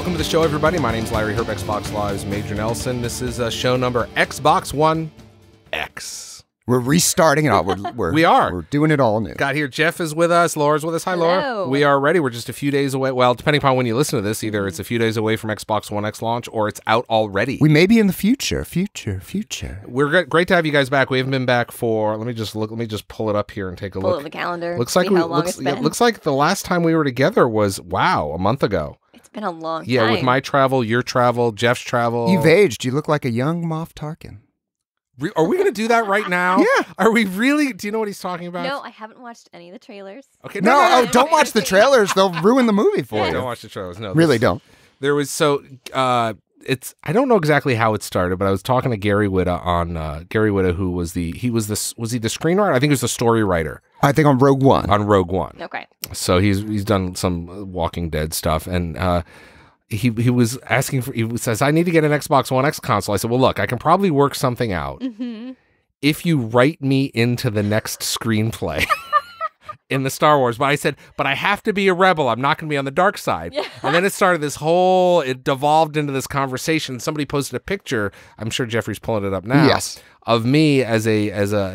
Welcome to the show, everybody. My name's Larry Herb, Xbox Live's Major Nelson. This is show number Xbox One X. We're restarting it all. We are. We're doing it all new. Got here. Jeff is with us. Laura's with us. Hi, Laura. Hello. We are ready. We're just a few days away. Well, depending upon when you listen to this, either it's a few days away from Xbox One X launch or it's out already. We may be in the future. We're great to have you guys back. We haven't been back for. Let me just pull it up here and take a Pull look. up the calendar. Looks like it looks like the last time we were together was a month ago. It's been a long time. Yeah, with my travel, your travel, Jeff's travel. You've aged. You look like a young Moff Tarkin. Are we going to do that right now? Yeah. Are we really? Do you know what he's talking about? No, I haven't watched any of the trailers. Okay. No, don't watch the trailers. They'll ruin the movie for you. Don't watch the trailers. No, Really don't. There was I don't know exactly how it started, but I was talking to Gary Whitta on Gary Whitta, who was the screenwriter? I think he was the story writer I think on Rogue One. on Rogue One. Okay. So he's done some Walking Dead stuff, and he was asking for. He says, "I need to get an Xbox One X console." I said, "Well, look, I can probably work something out if you write me into the next screenplay." In the Star Wars, but I said, but I have to be a rebel. I'm not going to be on the dark side. Yeah. And then it devolved into this conversation. Somebody posted a picture. I'm sure Jeffrey's pulling it up now. Yes. Of me as a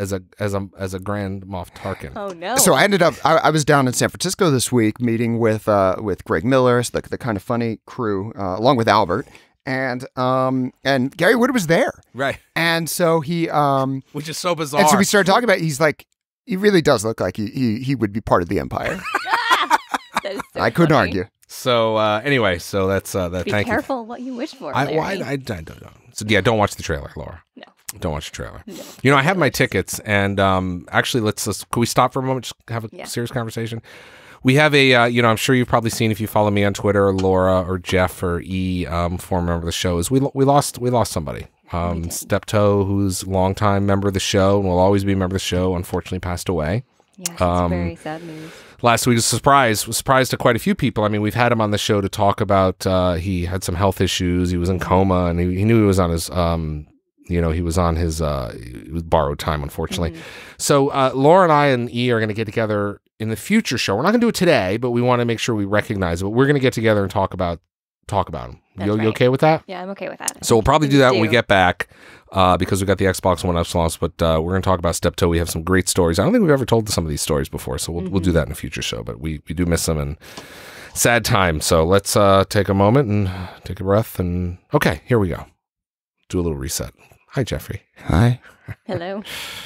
Grand Moff Tarkin. Oh no. So I ended up. I was down in San Francisco this week meeting with Greg Miller, the kind of funny crew, along with Albert. And Gary Whitta was there. Right. And so he which is so bizarre. And so we started talking about it. He's like, he really does look like he would be part of the Empire. That is so I couldn't funny. argue. So anyway, so that's that. Be thank careful what you wish for. you. Larry. I don't know. So yeah, don't watch the trailer, Laura. No. Don't watch the trailer. No. You know, I have my tickets, and actually, let's can we stop for a moment? Just have a Yeah. serious conversation. We have a, I'm sure you've probably seen if you follow me on Twitter, or Laura or Jeff or E, former member of the show, is we lost somebody. Steptoe, who's a longtime member of the show and will always be a member of the show, unfortunately passed away. Yeah, it's very sad news. Last week was a surprise to quite a few people. I mean, we've had him on the show to talk about, he had some health issues. He was in coma, and he knew he was on his, he was on his borrowed time, unfortunately. So Laura and I and E are going to get together in the future show. We're not going to do it today, but we want to make sure we recognize it. But we're going to get together and talk about him. You okay with that? Yeah, I'm okay with that. So we'll probably do that when we get back because we got the Xbox One X launch, but we're going to talk about Steptoe. We have some great stories. I don't think we've ever told some of these stories before, so we'll do that in a future show, but we do miss them, and sad time. So let's take a moment and take a breath, and okay, here we go. Do a little reset. Hi, Jeffrey. Hi. Hello.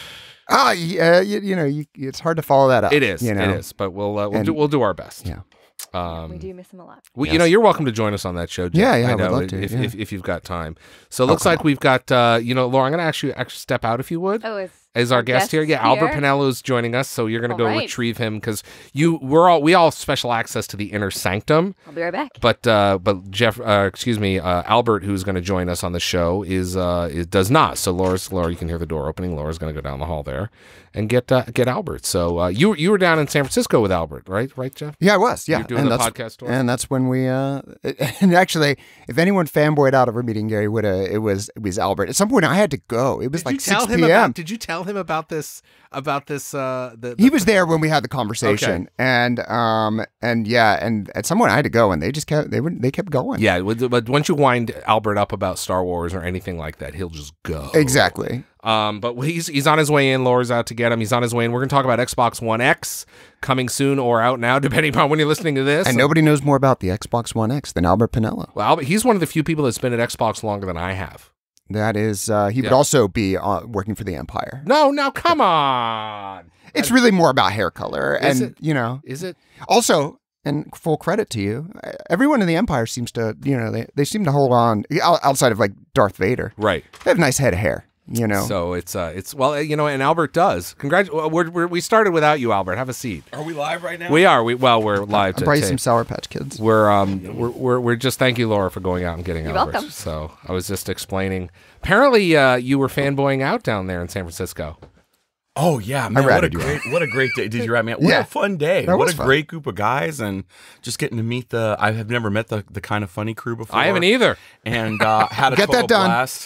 It's hard to follow that up. It is. You know? It is. But we'll do our best. Yeah. We do miss him a lot. Well, you're welcome to join us on that show, Jeff. Yeah, I I would know, love to, if you've got time. So it looks like we've got, Laura, I'm going to actually step out if you would. Oh, as our guest here. Yeah, Albert Pinello's joining us, so you're going to go retrieve him because we all have special access to the inner sanctum. I'll be right back. But Jeff, Albert, who's going to join us on the show, does not. So Laura, you can hear the door opening. Laura's going to go down the hall there and get Albert. So you were down in San Francisco with Albert, right, Jeff? Yeah, I was. Yeah, You're doing the podcast tour. And that's when we. And actually, if anyone fanboyed out over meeting Gary Whitta, it was Albert. At some point, I had to go. It was like 6 p.m. Did you tell him about this? He was there when we had the conversation, and at some point I had to go, and they just kept going. Yeah, but once you wind Albert up about Star Wars or anything like that, he'll just go. Exactly. But he's on his way in. Laura's out to get him. He's on his way in. We're going to talk about Xbox One X coming soon or out now, depending upon when you're listening to this. And nobody knows more about the Xbox One X than Albert Pinello. Well, he's one of the few people that's been at Xbox longer than I have. That is, he would also be working for the Empire. No, come on. It's really more about hair color, Is and it? Is it? Also, and full credit to you, everyone in the Empire seems to, they seem to hold on outside of like Darth Vader. Right. They have a nice head of hair. So it's well, and Albert does. We started without you, Albert. Have a seat. Are we live right now? We are. We're live. I brought you some Sour Patch Kids. We're just thank you, Laura, for going out and getting Albert. Welcome. So I was just explaining. Apparently, you were fanboying out down there in San Francisco. Oh yeah, man! What a great day! Did you write me? What a fun day! What a great group of guys, and just getting to meet I have never met the kind of funny crew before. I haven't either. And had a total blast.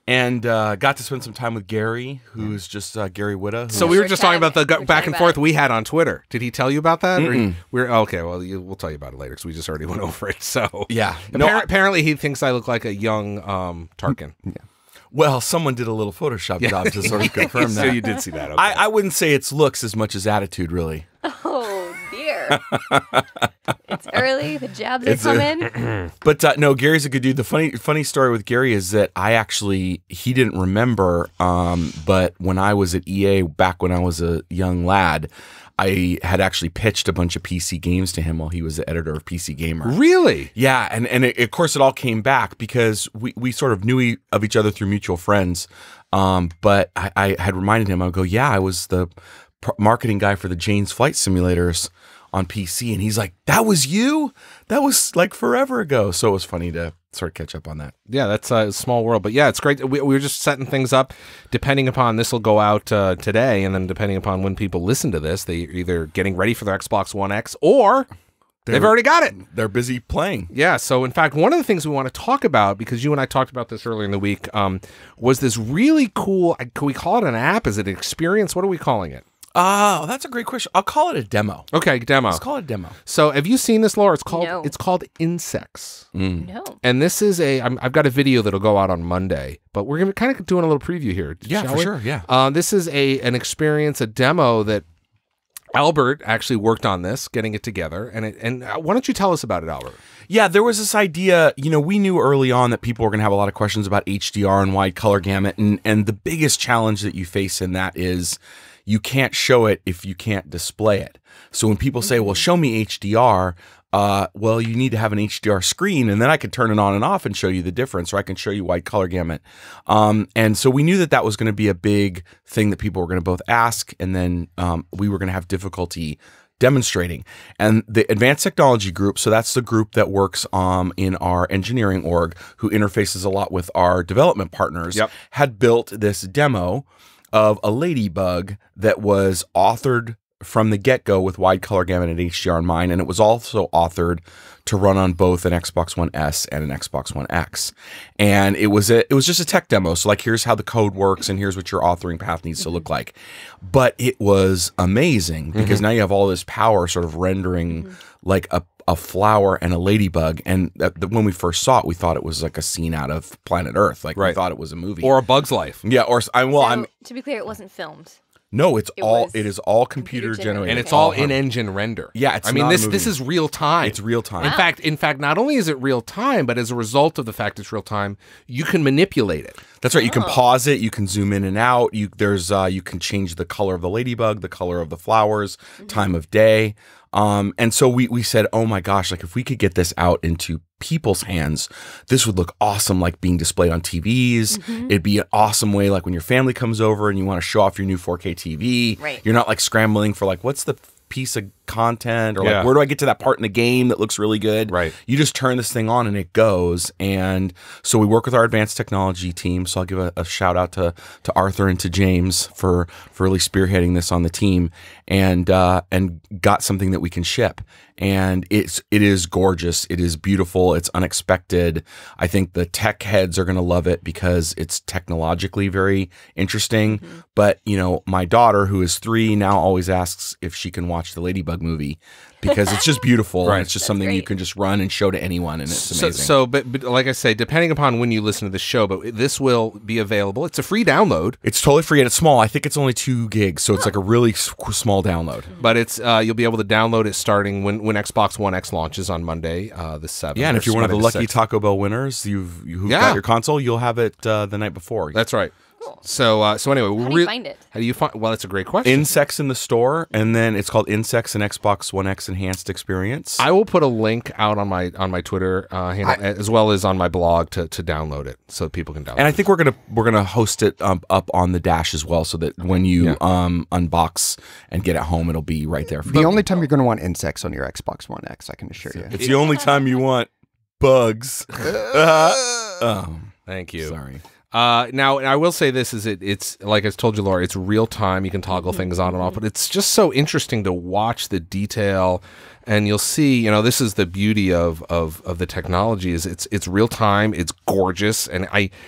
and got to spend some time with Gary, who's just Gary Whitta. So we were just talking about the back and forth we had on Twitter. Did he tell you about that? We're okay. Well, we'll tell you about it later because we just already went over it. So yeah, apparently he thinks I look like a young Tarkin. Yeah. Well, someone did a little Photoshop job to sort of confirm that. So you did see that. Okay. I wouldn't say it's looks as much as attitude, really. Oh, dear. It's early. The jabs are coming. But no, Gary's a good dude. The funny story with Gary is that he didn't remember, but when I was at EA, back when I was a young lad, I had actually pitched a bunch of PC games to him while he was the editor of PC Gamer. Really? Yeah, and of course it all came back because we sort of knew of each other through mutual friends. But I had reminded him, I would go, yeah, I was the marketing guy for the Jane's Flight Simulators on PC. And he's like, that was you? That was like forever ago. So it was funny to sort of catch up on that. Yeah, that's a small world. But yeah, it's great. We were just setting things up. Depending upon, this will go out today. And then depending upon when people listen to this, they're either getting ready for their Xbox One X or they've already got it. They're busy playing. Yeah. So in fact, one of the things we want to talk about, because you and I talked about this earlier in the week, was this really cool, can we call it an app? Is it an experience? What are we calling it? Oh, that's a great question. I'll call it a demo. Okay, demo. Let's call it a demo. So have you seen this, Laura? It's called Insects. No. And this is I've got a video that'll go out on Monday, but we're gonna kind of doing a little preview here. Yeah, for sure. Yeah. This is an experience, a demo that Albert actually worked on this, getting it together. And why don't you tell us about it, Albert? Yeah, there was this idea, we knew early on that people were going to have a lot of questions about HDR and wide color gamut. And the biggest challenge that you face in that is you can't show it if you can't display it. So when people say, well, show me HDR, well, you need to have an HDR screen, and then I can turn it on and off and show you the difference, or I can show you wide color gamut. And so we knew that was going to be a big thing that people were going to both ask, and then we were going to have difficulty demonstrating. And the Advanced Technology Group, so that's the group that works in our engineering org, who interfaces a lot with our development partners, had built this demo of a ladybug that was authored from the get-go with wide color gamut and HDR in mind, and it was also authored to run on both an Xbox One S and an Xbox One X. And it was just a tech demo. So like, here's how the code works, and here's what your authoring path needs to look like. But it was amazing because now you have all this power sort of rendering like a flower and a ladybug. And when we first saw it, we thought it was like a scene out of Planet Earth. Like we thought it was a movie or A Bug's Life. Yeah. To be clear, it wasn't filmed. No, it is all computer generated, and it's all in-engine render. Yeah, this is real time. It's real time. In fact, not only is it real time, but as a result of the fact it's real time, you can manipulate it. That's right. You can pause it. You can zoom in and out. You can change the color of the ladybug, the color of the flowers, time of day. And so we said, oh my gosh, like if we could get this out into people's hands, this would look awesome, like being displayed on TVs. It'd be an awesome way, like when your family comes over and you want to show off your new 4K TV. Right. You're not like scrambling for like, what's the piece of content, or like, where do I get to that part in the game that looks really good? Right. You just turn this thing on and it goes. And so we work with our advanced technology team. So I'll give a shout out to Arthur and to James for really spearheading this on the team, and got something that we can ship. And it is gorgeous. It is beautiful. It's unexpected. I think the tech heads are going to love it because it's technologically very interesting. But, my daughter, who is 3, now always asks if she can watch the Ladybug movie because it's just beautiful. And it's just something you can just run and show to anyone, and it's amazing. But like I say, depending upon when you listen to the show, but this will be available. It's a free download. It's totally free, and it's small. I think it's only 2 gigs, so it's like a really small download. But it's you'll be able to download it starting when Xbox One X launches on Monday, the 7th. Yeah, and if you're one of the lucky Taco Bell winners, who've got your console, you'll have it the night before. That's right. Cool. So anyway, how do you find it? How do you find? Well, that's a great question. Insects in the store, and then it's called Insects and Xbox One X Enhanced Experience. I will put a link out on my Twitter handle, as well as on my blog to download it, so people can download. And I think we're gonna host it up on the Dash as well, so that when you unbox and get it home, it'll be right there. The only time you're going to want insects on your Xbox One X, I can assure you. It's the only time you want bugs. Thank you. Sorry. Now, I will say this is it's like I told you, Laura, it's real time. You can toggle things on and off, but it's just so interesting to watch the detail. And you'll see, this is the beauty of the technology is it's real time, it's gorgeous. And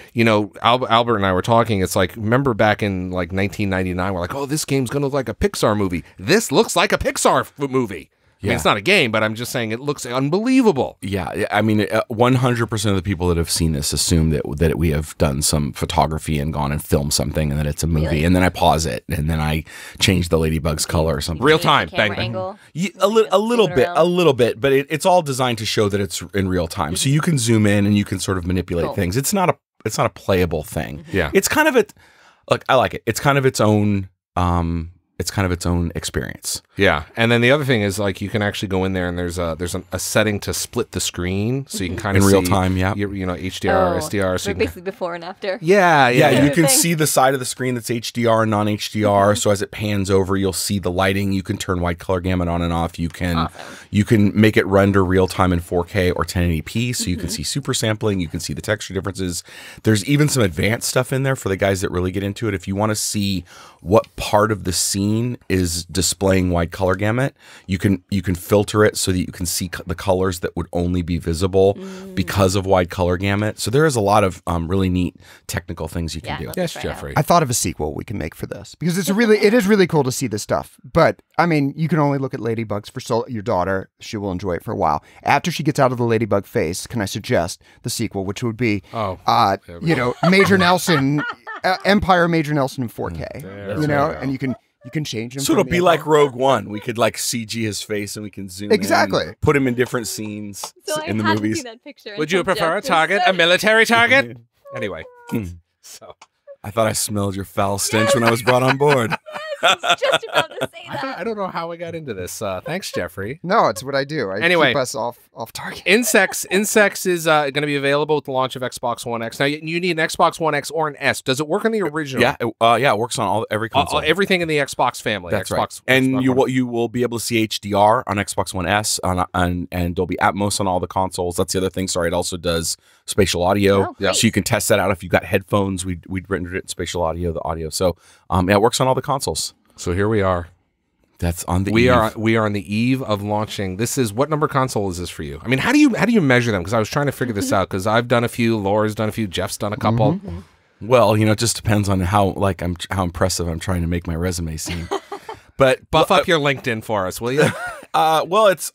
Albert and I were talking, it's like, remember back in like 1999, we're like, oh, this game's going to look like a Pixar movie. This looks like a Pixar movie. I mean, it's not a game, but I'm just saying it looks unbelievable. Yeah, I mean, 100% of the people that have seen this assume that we have done some photography and gone and filmed something, and that it's a movie. Really? And then I pause it, and then I change the ladybug's color or something. Real time, Camera bang, bang. angle. Yeah, a little bit, but it's all designed to show that it's in real time. So you can zoom in and you can sort of manipulate things. It's not a playable thing. Yeah, it's kind of look, I like it. It's kind of its own. It's kind of its own experience. Yeah, and then the other thing is like you can actually go in there and there's a setting to split the screen, so you can kind of in real see time. Yeah, HDR, SDR. So you basically before and after. yeah. You can see the side of the screen that's HDR and non-HDR. So as it pans over, you'll see the lighting. You can turn wide color gamut on and off. You can make it render real time in 4K or 1080p, so you can see super sampling. You can see the texture differences. There's even some advanced stuff in there for the guys that really get into it. If you want to see what part of the scene is displaying wide color gamut, you can filter it so that you can see the colors that would only be visible because of wide color gamut. So there is a lot of really neat technical things you can do. Yes, Jeffrey. I thought of a sequel we can make for this because it is really cool to see this stuff. But I mean, you can only look at ladybugs for your daughter. She will enjoy it for a while. After she gets out of the ladybug phase, can I suggest the sequel, which would be, Major Nelson, Empire Major Nelson in 4K. And you can change him. So it'll be like Rogue One. We could like CG his face and we can zoom in, put him in different scenes in the movies. Seen that picture Would you prefer a target, a military target? Anyway, so I thought I smelled your foul stench when I was brought on board. I was just about to say that. I don't know how I got into this. Thanks, Jeffrey. No, it's what I do. I keep us off target. Insects is going to be available with the launch of Xbox One X. Now you need an Xbox One X or an S. Does it work on the original? Yeah, it works on every console. Everything in the Xbox family. That's Xbox, right. And Xbox you will be able to see HDR on Xbox One S and Dolby Atmos on all the consoles. That's the other thing. Sorry, it also does spatial audio. Oh, so you can test that out if you got headphones. We'd rendered it in spatial audio, the audio. So it works on all the consoles. So here we are. That's on the we eve. We are on the eve of launching. This is what number console is this for you? I mean, how do you measure them? Because I was trying to figure this out. Because I've done a few, Laura's done a few, Jeff's done a couple. Well, it just depends on how impressive I'm trying to make my resume seem. But buff up your LinkedIn for us, will you? Well, it's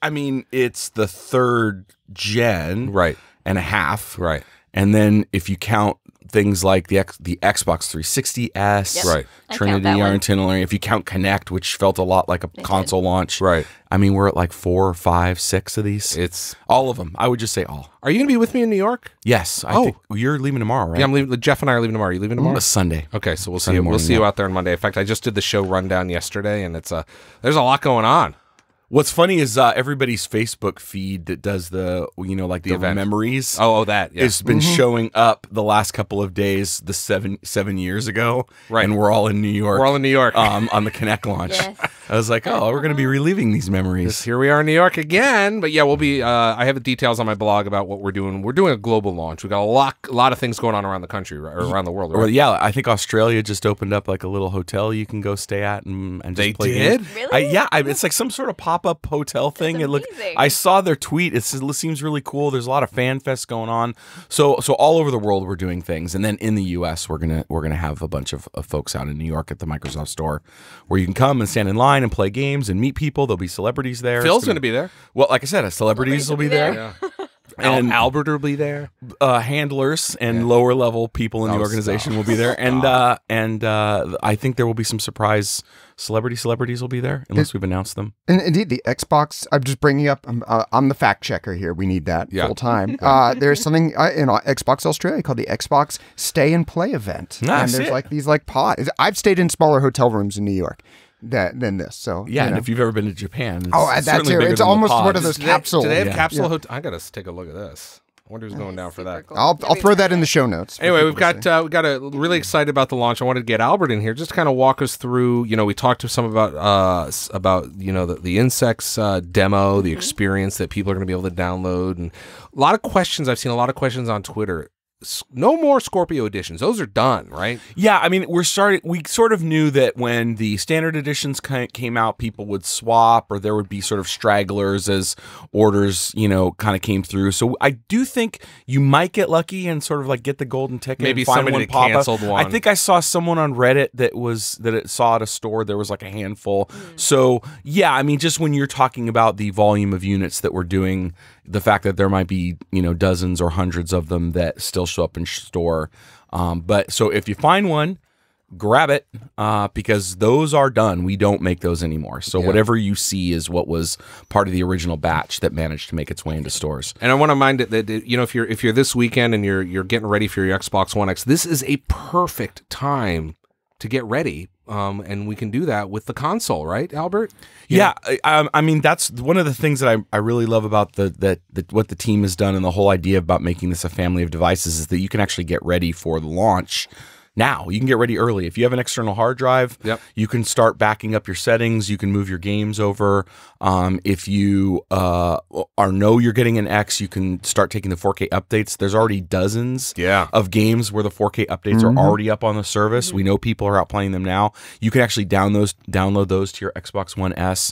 the third gen, right, and a half, right, and then if you count things like the Xbox 360S, right, Trinity Artillery. If you count Kinect, which felt a lot like a console launch, right. I mean, we're at like 4, 5, 6 of these. It's all of them. I would just say all. Are you going to be with me in New York? Yes. I think you're leaving tomorrow, right? Yeah, I'm leaving. Jeff and I are leaving tomorrow. Are you leaving tomorrow? Sunday. Okay, so we'll see you. We'll see you out there on Monday. In fact, I just did the show rundown yesterday, and there's a lot going on. What's funny is everybody's Facebook feed that does the event memories. Oh, that has been showing up the last couple of days. The 7 years ago, right? And we're all in New York. We're all in New York on the Kinect launch. Yes. I was like, we're going to be reliving these memories. Here we are in New York again. But yeah, we'll be. I have the details on my blog about what we're doing. We're doing a global launch. We got a lot of things going on around the country or around the world. Right? Well, yeah, I think Australia just opened up like a little hotel you can go stay at and just they play did. games. Really? It's like some sort of pop-up hotel thing. That's I saw their tweet. It seems really cool. There's a lot of fan fest going on. So all over the world we're doing things, and then in the U.S. we're gonna have a bunch of folks out in New York at the Microsoft Store, where you can come and stand in line and play games and meet people. There'll be celebrities there. Phil's gonna be there. Well, like I said, celebrities will be there. Yeah. And Albert will be there. Handlers and lower level people in the organization will be there, and I think there will be some surprise celebrities will be there, unless we've announced them. And indeed, the Xbox. I'm just bringing up. I'm the fact checker here. We need that full time. There's something in Xbox Australia called the Xbox Stay and Play event, and there's these pods. I've stayed in smaller hotel rooms in New York than this. So and if you've ever been to Japan, that too. It's almost one of those capsules. Do they have capsule hotel? I gotta take a look at this. I wonder who's going down for that. Cool. I'll throw that in the show notes. Anyway, we got really excited about the launch. I wanted to get Albert in here just to kind of walk us through. We talked to some about the insects demo, the experience that people are going to be able to download, and a lot of questions. I've seen a lot of questions on Twitter. no more Scorpio editions. Those are done, right? Yeah, I mean, we sort of knew that when the standard editions came out, people would swap, or there would be sort of stragglers as orders, kind of came through. So I do think you might get lucky and sort of like get the golden ticket. Maybe and find somebody one that pop up. canceled one. I think I saw someone on Reddit that it saw at a store there was like a handful. So yeah, I mean, just when you're talking about the volume of units that we're doing, the fact that there might be dozens or hundreds of them that still show up in store. But so if you find one, grab it because those are done. We don't make those anymore. So whatever you see is what was part of the original batch that managed to make its way into stores. And I want to remind it that if you're this weekend and you're getting ready for your Xbox One X, this is a perfect time to get ready. And we can do that with the console, right, Albert? Yeah, I mean, that's one of the things that I really love about what the team has done, and the whole idea about making this a family of devices is that you can actually get ready for the launch now. You can get ready early. If you have an external hard drive, you can start backing up your settings. You can move your games over. If you know you're getting an X, you can start taking the 4K updates. There's already dozens of games where the 4K updates are already up on the service. We know people are out playing them now. You can actually download those to your Xbox One S.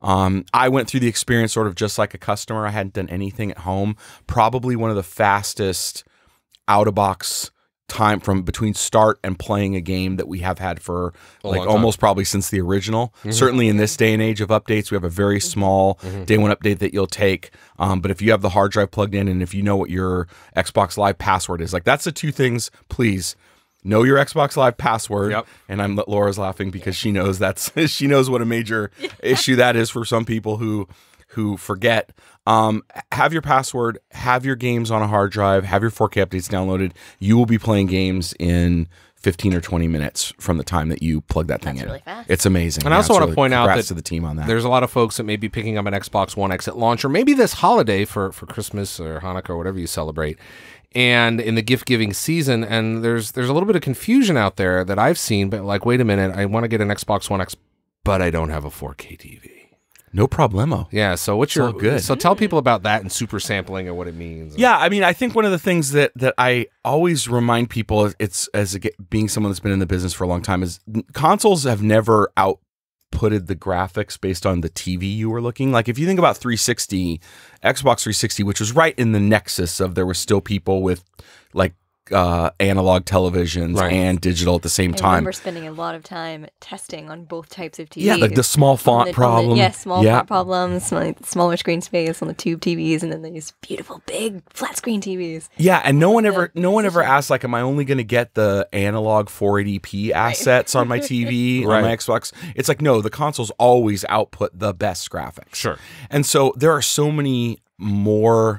I went through the experience sort of just like a customer. I hadn't done anything at home. Probably one of the fastest out-of-box time from between start and playing a game that we have had for almost probably since the original. Certainly in this day and age of updates, we have a very small day one update that you'll take. But if you have the hard drive plugged in and if you know what your Xbox Live password is, like that's the two things, please. Know your Xbox Live password, and Laura's laughing because she knows she knows what a major issue that is for some people who forget. Have your password, have your games on a hard drive, have your 4K updates downloaded. You will be playing games in 15 or 20 minutes from the time that you plug that thing in. Really fast. It's amazing. And I also want to point out that to the team on that. There's a lot of folks that may be picking up an Xbox One X at launch, or maybe this holiday for Christmas or Hanukkah or whatever you celebrate, and in the gift-giving season, and there's a little bit of confusion out there that I've seen, but like, wait a minute, I want to get an Xbox One X, but I don't have a 4K TV. No problemo. Yeah, so good. So tell people about that and super sampling and what it means. Yeah, I mean, I think one of the things that I always remind people, being someone that's been in the business for a long time, is consoles have never outputted the graphics based on the TV you were looking. Like if you think about 360, Xbox 360, which was right in the nexus of there were still people with like analog televisions and digital at the same time. I remember spending a lot of time testing on both types of TVs. Yeah, the small font problem. Font problems, smaller screen space on the tube TVs, and then these beautiful big flat screen TVs. Yeah, and no one ever asked, like, am I only going to get the analog 480p assets on my TV, on my Xbox? It's like, no, the consoles always output the best graphics. Sure. And so there's so much more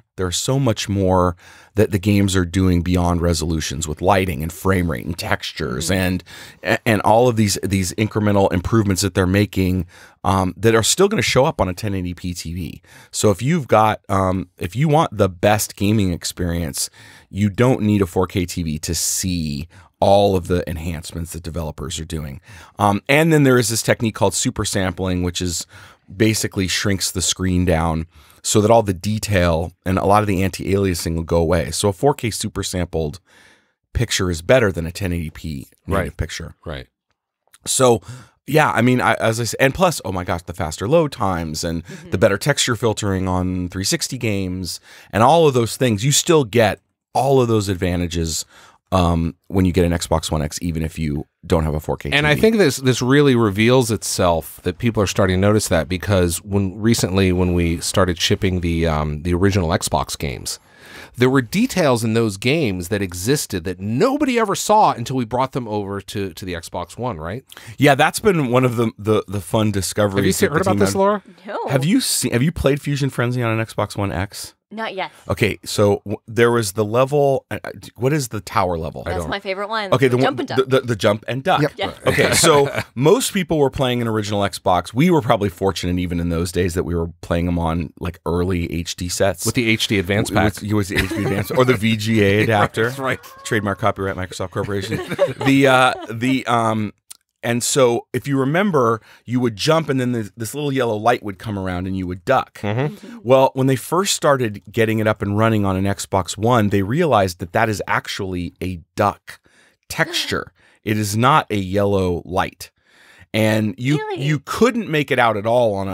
that the games are doing beyond resolutions with lighting and frame rate and textures and all of these incremental improvements that they're making that are still going to show up on a 1080p TV. So if you've got if you want the best gaming experience, you don't need a 4K TV to see all of the enhancements that developers are doing. And then there is this technique called super sampling, which is basically shrinks the screen down so that all the detail and a lot of the anti-aliasing will go away. So a 4K super sampled picture is better than a 1080p native picture. Right. So yeah, I mean, as I said, and plus, oh my gosh, the faster load times and the better texture filtering on 360 games and all of those things, you still get all of those advantages when you get an Xbox One X, even if you don't have a 4K TV. And I think this really reveals itself that people are starting to notice that, because when we started shipping the original Xbox games, there were details in those games that existed that nobody ever saw until we brought them over to the Xbox One, right? Yeah, that's been one of the fun discoveries. Have you heard about this, Laura? No. Have you played Fusion Frenzy on an Xbox One X? Not yet. Okay, so there was the level. What is the tower level? That's my favorite one. Okay, the jump and duck. The jump and duck. Yep. Yeah. Okay, so most people were playing an original Xbox. We were probably fortunate even in those days that we were playing them on like early HD sets With the HD Advance pack. With the HD Advance or the VGA adapter. That's right. Trademark, copyright, Microsoft Corporation. And so if you remember, you would jump and then this little yellow light would come around and you would duck. Well, when they first started getting it up and running on an Xbox One, they realized that that is actually a duck texture. It is not a yellow light. And you couldn't make it out at all on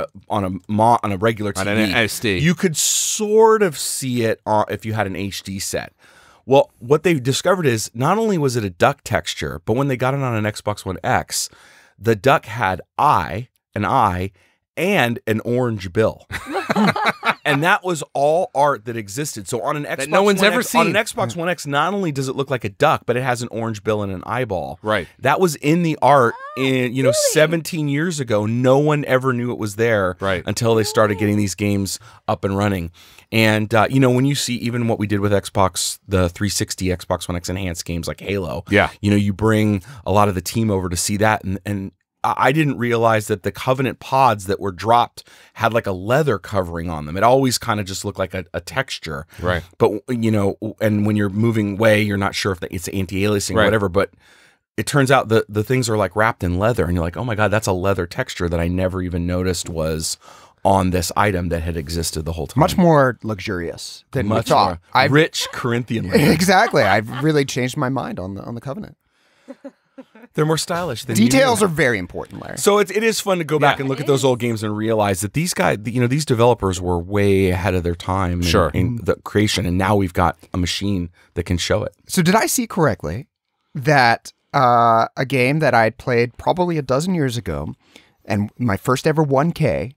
a regular TV. On an SD. You could sort of see it if you had an HD set. Well, what they discovered is not only was it a duck texture, but when they got it on an Xbox One X, the duck had an eye, and an orange bill. And that was all art that existed. So on an Xbox no one's One ever X, seen. on an Xbox One X, not only does it look like a duck, but it has an orange bill and an eyeball. Right. That was in the art in 17 years ago. No one ever knew it was there until they started getting these games up and running. And when you see even what we did with Xbox, the 360 Xbox One X enhanced games like Halo, you bring a lot of the team over to see that, and I didn't realize that the Covenant pods that were dropped had like a leather covering on them. It always kind of just looked like a texture. Right. But, and when you're moving away, you're not sure if it's anti-aliasing or whatever, but it turns out the things are like wrapped in leather and you're like, oh my God, that's a leather texture that I never even noticed was on this item that had existed the whole time. Much more luxurious than we thought. Rich Corinthian leather. Exactly. I've really changed my mind on the Covenant. They're more stylish than details are very important, Larry. So it is fun to go back and look at those old games and realize that these guys, these developers were way ahead of their time in the creation, and now we've got a machine that can show it. So did I see correctly that a game that I played probably a dozen years ago, and my first ever 1K,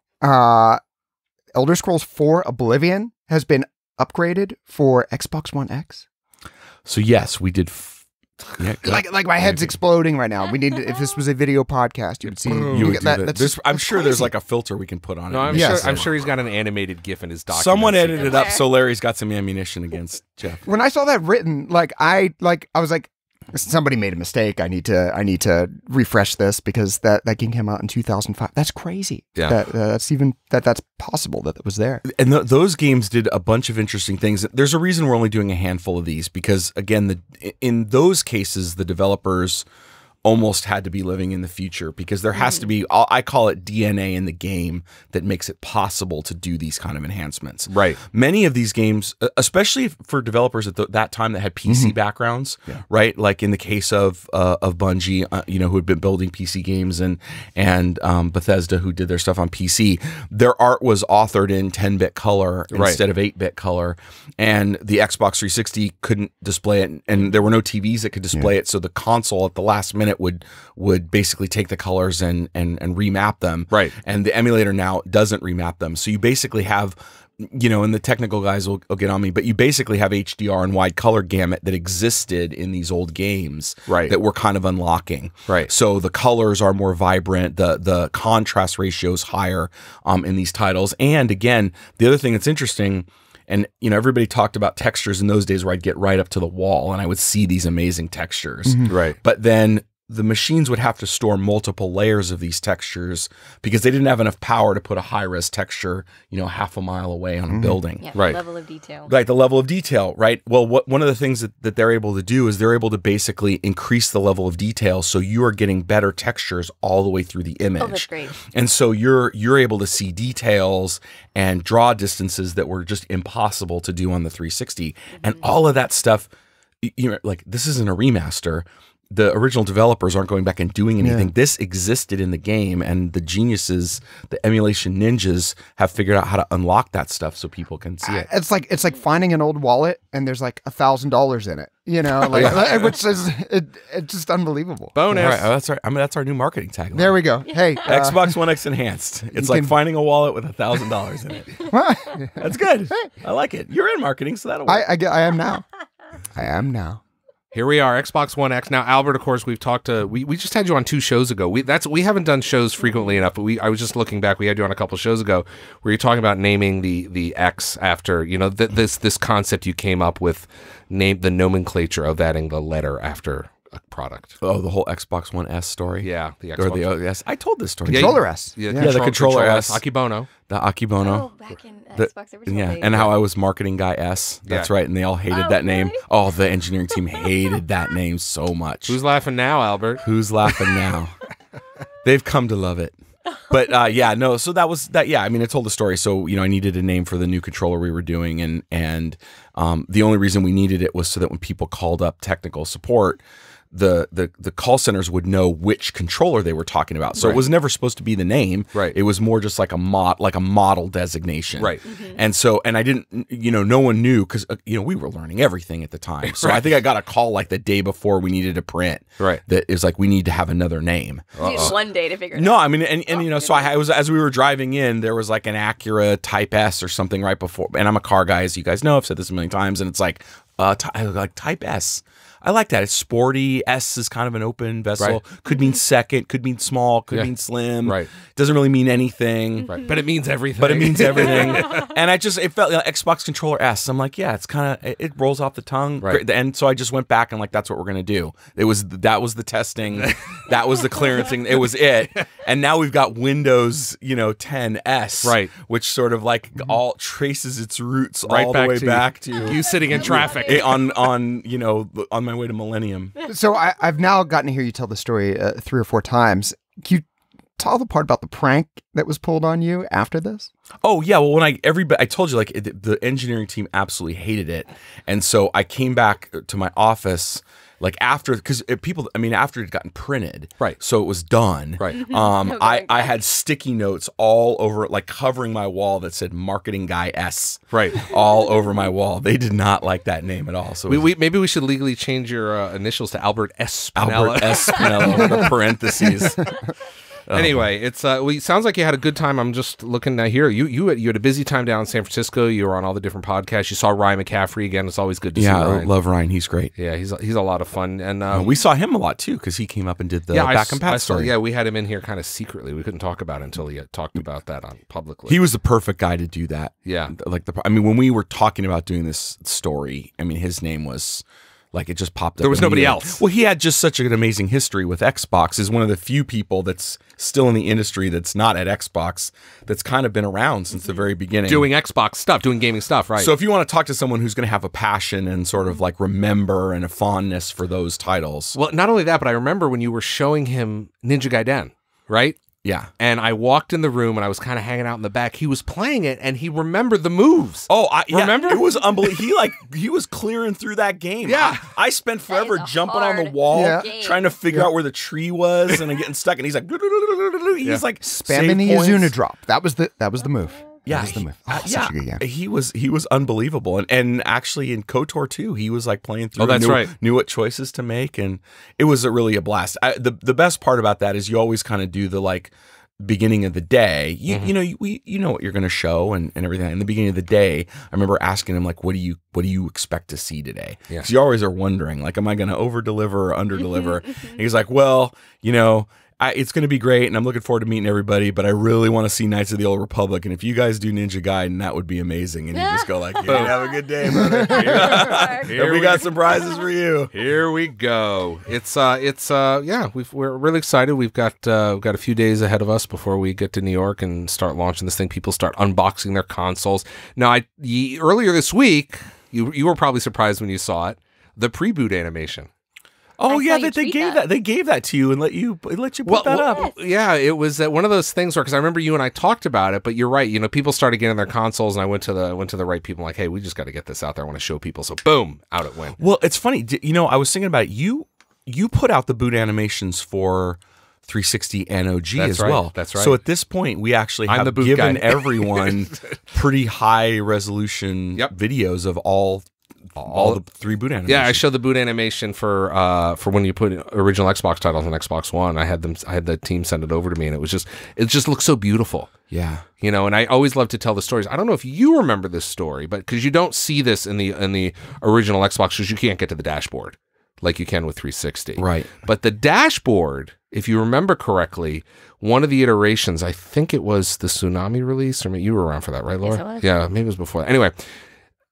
Elder Scrolls 4 Oblivion has been upgraded for Xbox One X? So yes, we did. Like my head's exploding right now. We need to, if this was a video podcast, you would see. I'm sure there's like a filter we can put on it. No, I'm sure he's got an animated GIF in his document. Someone edited it up so Larry's got some ammunition against Jeff. When I saw that written, I was like, somebody made a mistake. I need to refresh this because that game came out in 2005. That's crazy. Yeah, that's possible that it was there. And those games did a bunch of interesting things. There's a reason we're only doing a handful of these because again, in those cases, the developers almost had to be living in the future because there has to be, I call it DNA in the game that makes it possible to do these kind of enhancements. Right. Many of these games, especially for developers at that time that had PC backgrounds, right? Like in the case of Bungie, who had been building PC games and Bethesda, who did their stuff on PC, their art was authored in 10-bit color instead of 8-bit color, and the Xbox 360 couldn't display it, and there were no TVs that could display it, so the console at the last minute would basically take the colors and remap them. Right. And the emulator now doesn't remap them. So you basically have, and the technical guys will get on me, but you basically have HDR and wide color gamut that existed in these old games that we're kind of unlocking. Right. So the colors are more vibrant, the contrast ratio is higher in these titles. And again, the other thing that's interesting, and everybody talked about textures in those days where I'd get right up to the wall and I would see these amazing textures. Right. But then the machines would have to store multiple layers of these textures because they didn't have enough power to put a high-res texture, half a mile away on a building. Yeah, right. The level of detail. Right, the level of detail, right? Well, one of the things that they're able to do is they're able to basically increase the level of detail so you are getting better textures all the way through the image. Oh, that's great. And so you're able to see details and draw distances that were just impossible to do on the 360. And all of that stuff, like this isn't a remaster. The original developers aren't going back and doing anything. Yeah. This existed in the game, and the geniuses, the emulation ninjas, have figured out how to unlock that stuff so people can see it. It's like finding an old wallet and there's like $1,000 in it. Which is it's just unbelievable. Bonus. Right, that's right. I mean, that's our new marketing tagline. There we go. Hey, Xbox One X enhanced. It's like finding a wallet with $1,000 in it. That's good. I like it. You're in marketing, so that'll work. I am now. I am now. Here we are, Xbox One X. Now, Albert, of course, we've talked to, we just had you on 2 shows ago. We haven't done shows frequently enough, but I was just looking back, we had you on a couple shows ago where you're talking about naming the X after, this concept you came up with, the nomenclature of adding the letter after product. Oh, the whole Xbox One S story. Yeah, the Or Xbox. the OS. I told this story. Controller S. Yeah, the controller S. Akibono. The Akibono. Oh, back in Xbox original Yeah, days. and how I was marketing guy S. That's Yeah. right, and they all hated Oh, that name. really? Oh, the engineering team hated that name so much. Who's laughing now, Albert? Who's laughing now? They've come to love it. But yeah, no. So that was that. Yeah, I mean, I told the story. So I needed a name for the new controller we were doing, and the only reason we needed it was so that when people called up technical support, the call centers would know which controller they were talking about. So Right. it was never supposed to be the name. Right. It was more just like a model designation. Right. And so, and I didn't, no one knew because we were learning everything at the time. So I think I got a call like the day before we needed to print. Right. That is like we need to have another name. You need one day to figure it No, out. I mean, and so I was as we were driving in, there was like an Acura Type S or something right before, and I'm a car guy, as you guys know, I've said this a million times, and it's like, like Type S. I like that. It's sporty. S is kind of an open vessel. Right. Could mean second. Could mean small. Could Yeah. mean slim. Right. Doesn't really mean anything. Right. But it means everything. But it means everything. And it felt like Xbox controller S. I'm like, yeah, it's kind of, it rolls off the tongue. Right. And so I just went back and like, that's what we're going to do. That was the testing. That was the clearancing. It was it. And now we've got Windows, 10S. Right. Which sort of like all traces its roots Right all the way back to you sitting in traffic. on my way to Millennium. So I've now gotten to hear you tell the story 3 or 4 times. Can you tell the part about the prank that was pulled on you after this? Oh yeah, well when I told you like the engineering team absolutely hated it, and so I came back to my office like after after it had gotten printed, Right. So it was done, Right. I had sticky notes all over, like covering my wall that said "Marketing Guy S." Right. all over my wall. They did not like that name at all. So it was Maybe we should legally change your initials to Albert S. Spinella. Albert S. Spinella with a parentheses. Anyway, it's sounds like you had a good time. I'm just looking here. You had a busy time down in San Francisco. You were on all the different podcasts. You saw Ryan McCaffrey again. It's always good to see Yeah, I Ryan. love Ryan. He's great. Yeah, he's a lot of fun. And We saw him a lot too because he came up and did the I Back and Pat saw- story. Yeah, we had him in here kind of secretly. We couldn't talk about it until he had talked about that on publicly. He was the perfect guy to do that. Yeah. Like when we were talking about doing this story, his name was like it just popped up. There was nobody immediately. else. Well, he had just such an amazing history with Xbox. Is one of the few people that's still in the industry that's not at Xbox that's kind of been around since the very beginning. doing Xbox stuff, doing gaming stuff, right? So if you want to talk to someone who's going to have a passion and sort of like remember and a fondness for those titles. well, not only that, but I remember when you were showing him Ninja Gaiden, right? Yeah. And I walked in the room and I was kind of hanging out in the back. He was playing it and he remembered the moves. Oh, Remember? It was unbelievable. He was clearing through that game. Yeah. I spent forever That is a jumping on the hard wall, Yeah. game. trying to figure out where the tree was, and I'm getting stuck. And he's like, he's like Spamming the save points. Izuna drop. That was the move. Yeah, That was the move. Oh, yeah. such a good game. He was unbelievable, and actually in KOTOR too, he was like playing through. Oh, that's knew, right. Knew what choices to make, and it was really a blast. The best part about that is you always kind of do the like beginning of the day. You know what you're going to show and everything. In the beginning of the day, I remember asking him like, what do you expect to see today? Yeah. Because you always are wondering like, am I going to over deliver or under deliver? And he's like, well, it's going to be great, and I'm looking forward to meeting everybody, but I really want to see Knights of the Old Republic, and if you guys do Ninja Gaiden, that would be amazing. And you just go like, yeah, have a good day, brother. And we got some prizes for you. Here we go. We're really excited. We've got a few days ahead of us before we get to New York and start launching this thing. People start unboxing their consoles. Now, earlier this week, you were probably surprised when you saw it, the pre-boot animation. Oh I yeah, saw you they tweet gave that. They gave that to you and let you put that up. Yeah, it was one of those things where, because I remember you and I talked about it, but you're right. People started getting their consoles, and I went to the right people. Like, hey, we just got to get this out there. I want to show people. So boom, out it went. Well, it's funny. I was thinking about it. You put out the boot animations for 360 and OG That's as right. well. That's right. So at this point, we actually I'm have the boot given guy. everyone pretty high resolution Yep. videos of all the 3 boot animations. Yeah, I showed the boot animation for when you put original Xbox titles on Xbox One. I had the team send it over to me, and it just looks so beautiful. Yeah. And I always love to tell the stories. I don't know if you remember this story, but because you don't see this in the original Xbox, because you can't get to the dashboard like you can with 360. Right. But the dashboard, if you remember correctly, one of the iterations, I think it was the Tsunami release, or maybe you were around for that, right, Laura? Yes, I was. Yeah, maybe it was before. Anyway,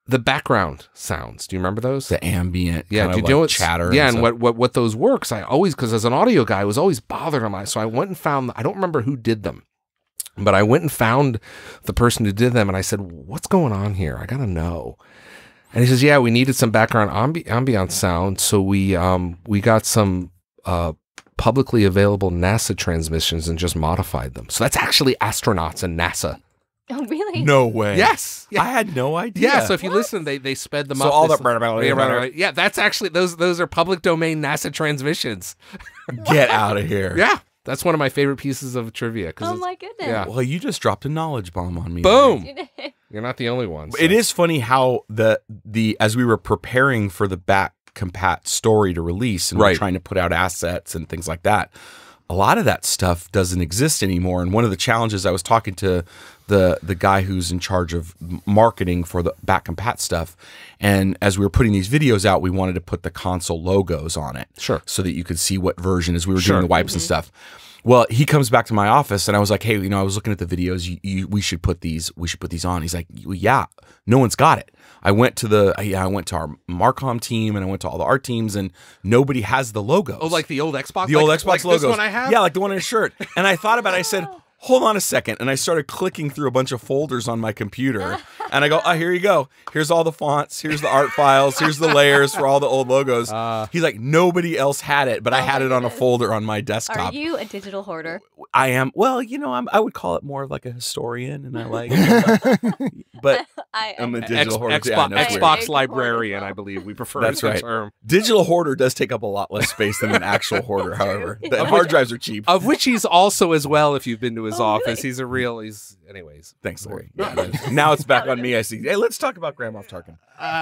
the background sounds. Do you remember those? The ambient, Yeah, kind do of you know like what chatter. Yeah, and and stuff. what those works? I always, because as an audio guy, I was always bothered on my. So I went and found. I don't remember who did them, but I went and found the person who did them, and I said, "What's going on here? I gotta know." And he says, "Yeah, we needed some background ambient sound, so we got some publicly available NASA transmissions and just modified them. So that's actually astronauts and NASA. Oh, really? No way. Yes. Yeah. I had no idea. Yeah, so if you listen, they sped them So up. all This- the yeah, that's actually those are public domain NASA transmissions. get out of here. Yeah, that's one of my favorite pieces of trivia. Oh my goodness. Yeah. Well, you just dropped a knowledge bomb on me. Boom. You did. You're not the only one. so. It is funny how the as we were preparing for the Bat Compat story to release and we're Right. trying to put out assets and things like that, a lot of that stuff doesn't exist anymore. And one of the challenges, I was talking to the guy who's in charge of marketing for the Bat Compat stuff, and as we were putting these videos out, we wanted to put the console logos on it, Sure. so that you could see what version as we were Sure. doing the wipes and stuff. Well, he comes back to my office and I was like, "Hey, I was looking at the videos. We should put these on." He's like, "Yeah, no one's got it." I went to our Marcom team and I went to all the art teams and nobody has the logos. Oh, like the old Xbox? the old like, Xbox like logos. This one I have? Yeah, like the one in his shirt. And I thought about it. I said, "Hold on a second." And I started clicking through a bunch of folders on my computer. And I go, "Oh, here you go. Here's all the fonts. Here's the art files. Here's the layers for all the old logos." He's like, "Nobody else had it, but I had it on a folder on my desktop." Are you a digital hoarder? I am. Well, I would call it more of like a historian, and I like, but I'm a digital hoarder. Yeah, I know it's weird. Xbox weird. librarian, I believe we prefer That's the right. term. Digital hoarder does take up a lot less space than an actual hoarder. However, the hard drives are cheap. Of which he's also as well. If you've been to his Oh, office, really? he's anyways. Thanks, Larry. Yeah, now it's back on me. I see. Hey, let's talk about Grand Moff Tarkin.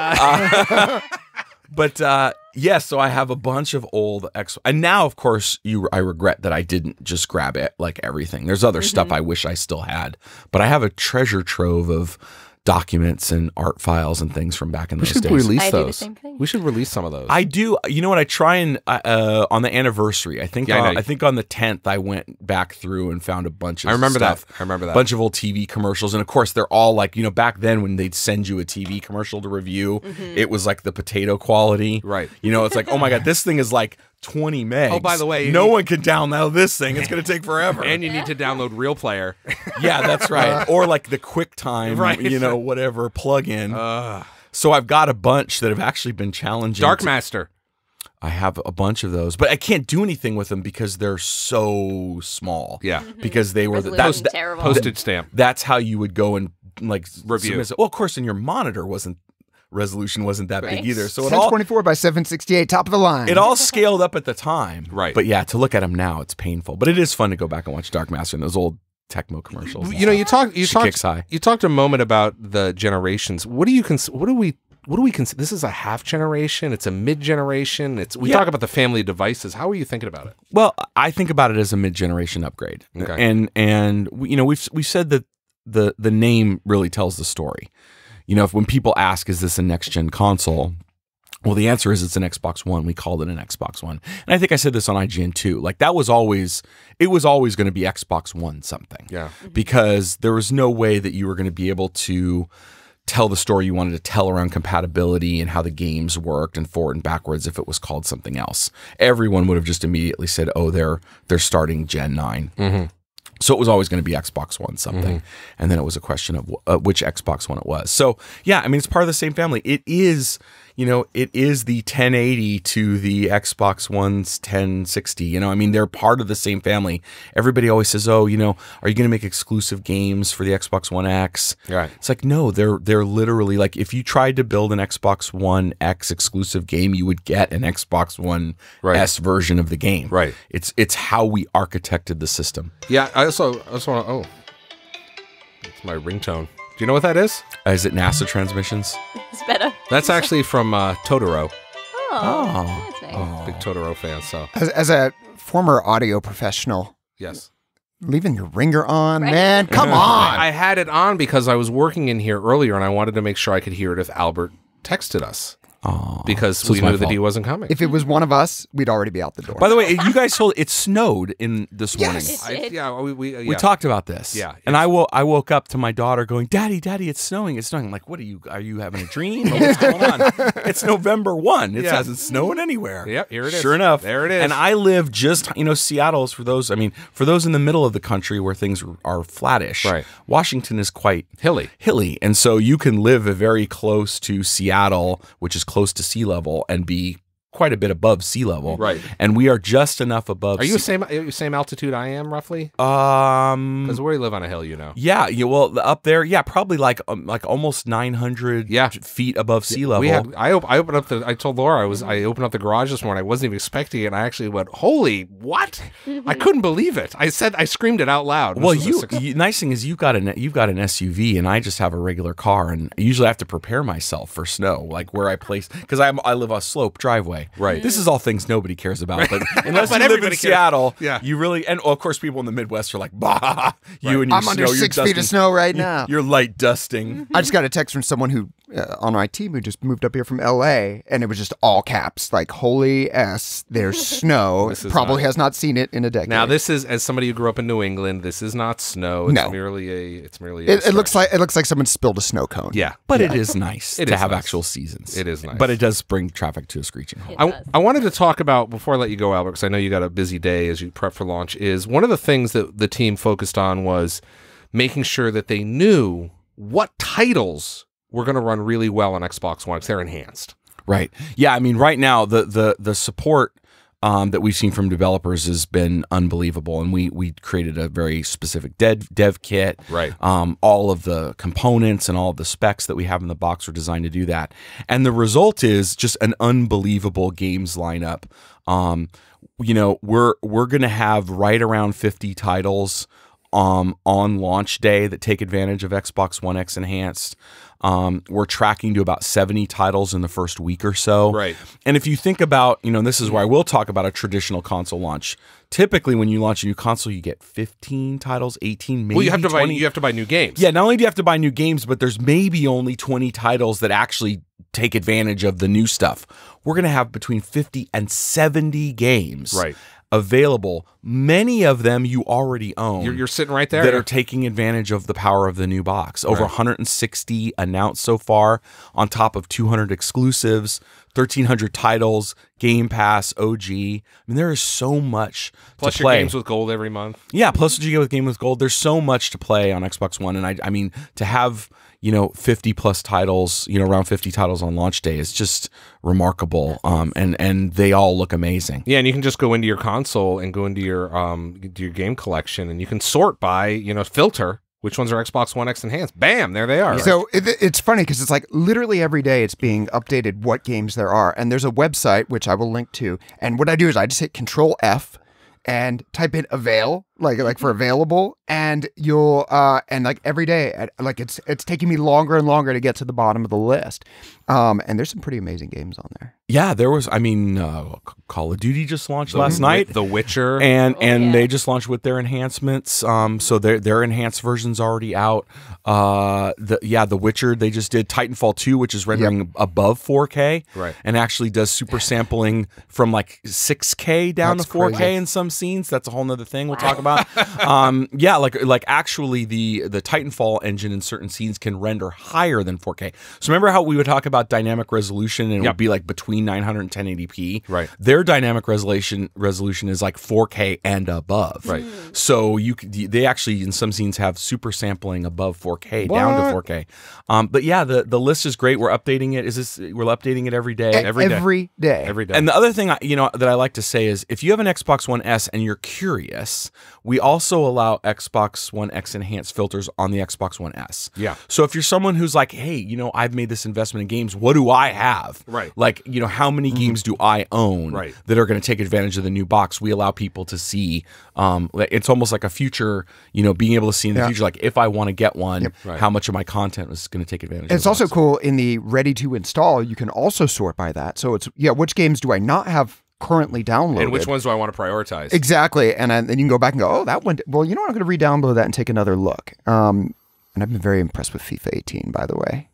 But yes, so I have a bunch of old and now, of course, I regret that I didn't just grab it like everything. There's other stuff I wish I still had, but I have a treasure trove of documents and art files and things from back in We those should days. release I do the those. same thing. We should release some of those. I do. You know what? I try and on the anniversary. I think. Yeah, I know. I think on the 10th, I went back through and found a bunch of. I remember stuff. that. I remember that. Bunch of old TV commercials, and of course, they're all like back then when they'd send you a TV commercial to review, it was like the potato quality. Right. It's like, oh my god, this thing is like 20 megs. Oh, by the way, no one can download this thing. It's going to take forever. And you need to download Real Player. Yeah, that's right. Or like the QuickTime, Right. whatever plug-in. So I've got a bunch that have actually been challenging. Dark Master. I have a bunch of those, but I can't do anything with them because they're so small. Yeah. Because they were Resolution terrible. Postage stamp. that's how you would go and like Review. submit it. Well, of course, in your monitor resolution wasn't that Right. big either. So it all 1024 by 768, top of the line. it all scaled up at the time. Right. But yeah, to look at them now, it's painful. But it is fun to go back and watch Dark Master and those old Tecmo commercials. You talked kicks high. You talked a moment about the generations. What do you what do we consider? This is a half generation. It's a mid generation. We talk about the family of devices. How are you thinking about it? Well, I think about it as a mid-generation upgrade, Okay. and we've said that the name really tells the story. If when people ask, "Is this a next-gen console?" Well, the answer is it's an Xbox One. We called it an Xbox One, and I think I said this on IGN too. Like it was always going to be Xbox One something. Yeah. Because there was no way that you were going to be able to tell the story you wanted to tell around compatibility and how the games worked and forward and backwards if it was called something else. Everyone would have just immediately said, "Oh, they're starting Gen 9." Mm-hmm. So it was always going to be Xbox One something. And then it was a question of which Xbox One it was. So yeah, I mean, it's part of the same family. It is, it is the 1080 to the Xbox One's 1060. I mean, they're part of the same family. Everybody always says, "Oh, are you going to make exclusive games for the Xbox One X?" Right. It's like, no, they're literally like, if you tried to build an Xbox One X exclusive game, you would get an Xbox One S version of the game. Right. It's how we architected the system. Yeah. I also want to. Oh, it's my ringtone. Do you know what that is? Is it NASA transmissions? It's better. That's actually from Totoro. Oh, that's nice. Big Totoro fan. So As a former audio professional, yes. leaving your ringer on, Right. man, come on. I had it on because I was working in here earlier and I wanted to make sure I could hear it if Albert texted us. because So we it's my knew that fault. he wasn't coming. If it was one of us, we'd already be out the door. By the way, you guys told it snowed in this morning. It yeah, We yeah. talked about this. Yeah, And I woke up to my daughter going, Daddy, it's snowing. It's snowing. I'm like, what are you having a dream? Or what's going on? It's November 1. It Yeah. hasn't snowed anywhere. Yep, here it is. Sure enough. There it is. And I live just, Seattle is for those in the middle of the country where things are flattish. Right. Washington is quite Hilly. And so you can live very close to Seattle, which is close to sea level, and be quite a bit above sea level. Right. And we are just enough above Are you same altitude I am roughly? Um Because we live on a hill, you know. yeah, well up there, yeah, probably like almost 900 Yeah. feet above sea level. We had I opened up I told Laura I opened up the garage this morning. I wasn't even expecting it. And I actually went, holy what? I couldn't believe it. I screamed it out loud. Well, This was a six- nice thing is you've got an SUV, and I just have a regular car, and I usually have to prepare myself for snow, like where I place, because I live on a slope driveway. Right. This is all things nobody cares about, but unless But you live in everybody cares. Seattle, Yeah. you really, and of course people in the Midwest are like, bah, you and your I'm snow, under you're 6 feet dusting- of snow right now. You're light dusting. I just got a text from someone who on my team who just moved up here from LA, and it was just all caps, like "Holy S, there's snow." This is Probably not- has not seen it in a decade. Now this is, as somebody who grew up in New England, this is not snow. It's No. merely a it looks like someone spilled a snow cone. Yeah. But it is nice It to is have nice. actual seasons. It is nice. But it does bring traffic to a screeching halt. It does. I wanted to talk about, before I let you go, Albert, because I know you got a busy day as you prep for launch, is one of the things that the team focused on was making sure that they knew what titles were going to run really well on Xbox One because they're enhanced. Right. Yeah. I mean, right now the support that we've seen from developers has been unbelievable, and we created a very specific dev kit. Right. All of the components and all of the specs that we have in the box are designed to do that, and the result is just an unbelievable games lineup. We're gonna have right around 50 titles on launch day that take advantage of Xbox One X Enhanced. We're tracking to about 70 titles in the first week or so. Right. And if you think about, this is where I will talk about a traditional console launch. Typically, when you launch a new console, you get 15 titles, 18, maybe Well, you have to 20. buy new games. Yeah, not only do you have to buy new games, but there's maybe only 20 titles that actually take advantage of the new stuff. We're going to have between 50 and 70 games Right. available. Many of them you already own. You're sitting right there. That are taking advantage of the power of the new box. Over 160 announced so far, on top of 200 exclusives, 1,300 titles, Game Pass, OG. I mean, there is so much Plus to your play. games with gold every month. Yeah, plus what you get with Game with Gold. There's so much to play on Xbox One, and I mean, to have 50 plus titles, around 50 titles on launch day is just remarkable. And they all look amazing. Yeah, and you can just go into your console and go into your game collection, and you can sort by filter which ones are Xbox One X enhanced. Bam, there they are. So it's funny because it's like literally every day it's being updated what games there are. And there's a website, which I will link to. And what I do is I just hit Control F and type in avail, like for available. And you'll, and like every day, like it's taking me longer and longer to get to the bottom of the list. And there's some pretty amazing games on there. Yeah, there was, Call of Duty just launched last night. The Witcher. And yeah. they just launched with their enhancements. So their enhanced version's already out. The Witcher, they just did Titanfall 2, which is rendering above 4K. Right. And actually does super sampling from like 6K down That's to 4K crazy. in some scenes. That's a whole nother thing we'll talk about. Like actually the Titanfall engine in certain scenes can render higher than 4K. So remember how we would talk about dynamic resolution and it would be like between 900 and 1080p? Right. Their dynamic resolution is like 4K and above. Right. So they actually in some scenes have super sampling above 4K down to 4K. But yeah, the list is great. We're updating it. We're updating it every day. Every day. Every day. And the other thing that I like to say is if you have an Xbox One S and you're curious, we also allow Xbox One X enhanced filters on the Xbox One S. Yeah. So if you're someone who's like, hey, I've made this investment in games, what do I have? Right. Like, how many games do I own Right. that are going to take advantage of the new box? We allow people to see. It's almost like a future, being able to see in the future, like if I want to get one, Right. how much of my content is going to take advantage. It's of also the box. cool in the ready to install, you can also sort by that. So it's, which games do I not have currently downloaded? And which ones do I want to prioritize? Exactly. And then you can go back and go, oh, that one. Well, I'm going to re-download that and take another look. And I've been very impressed with FIFA 18, by the way.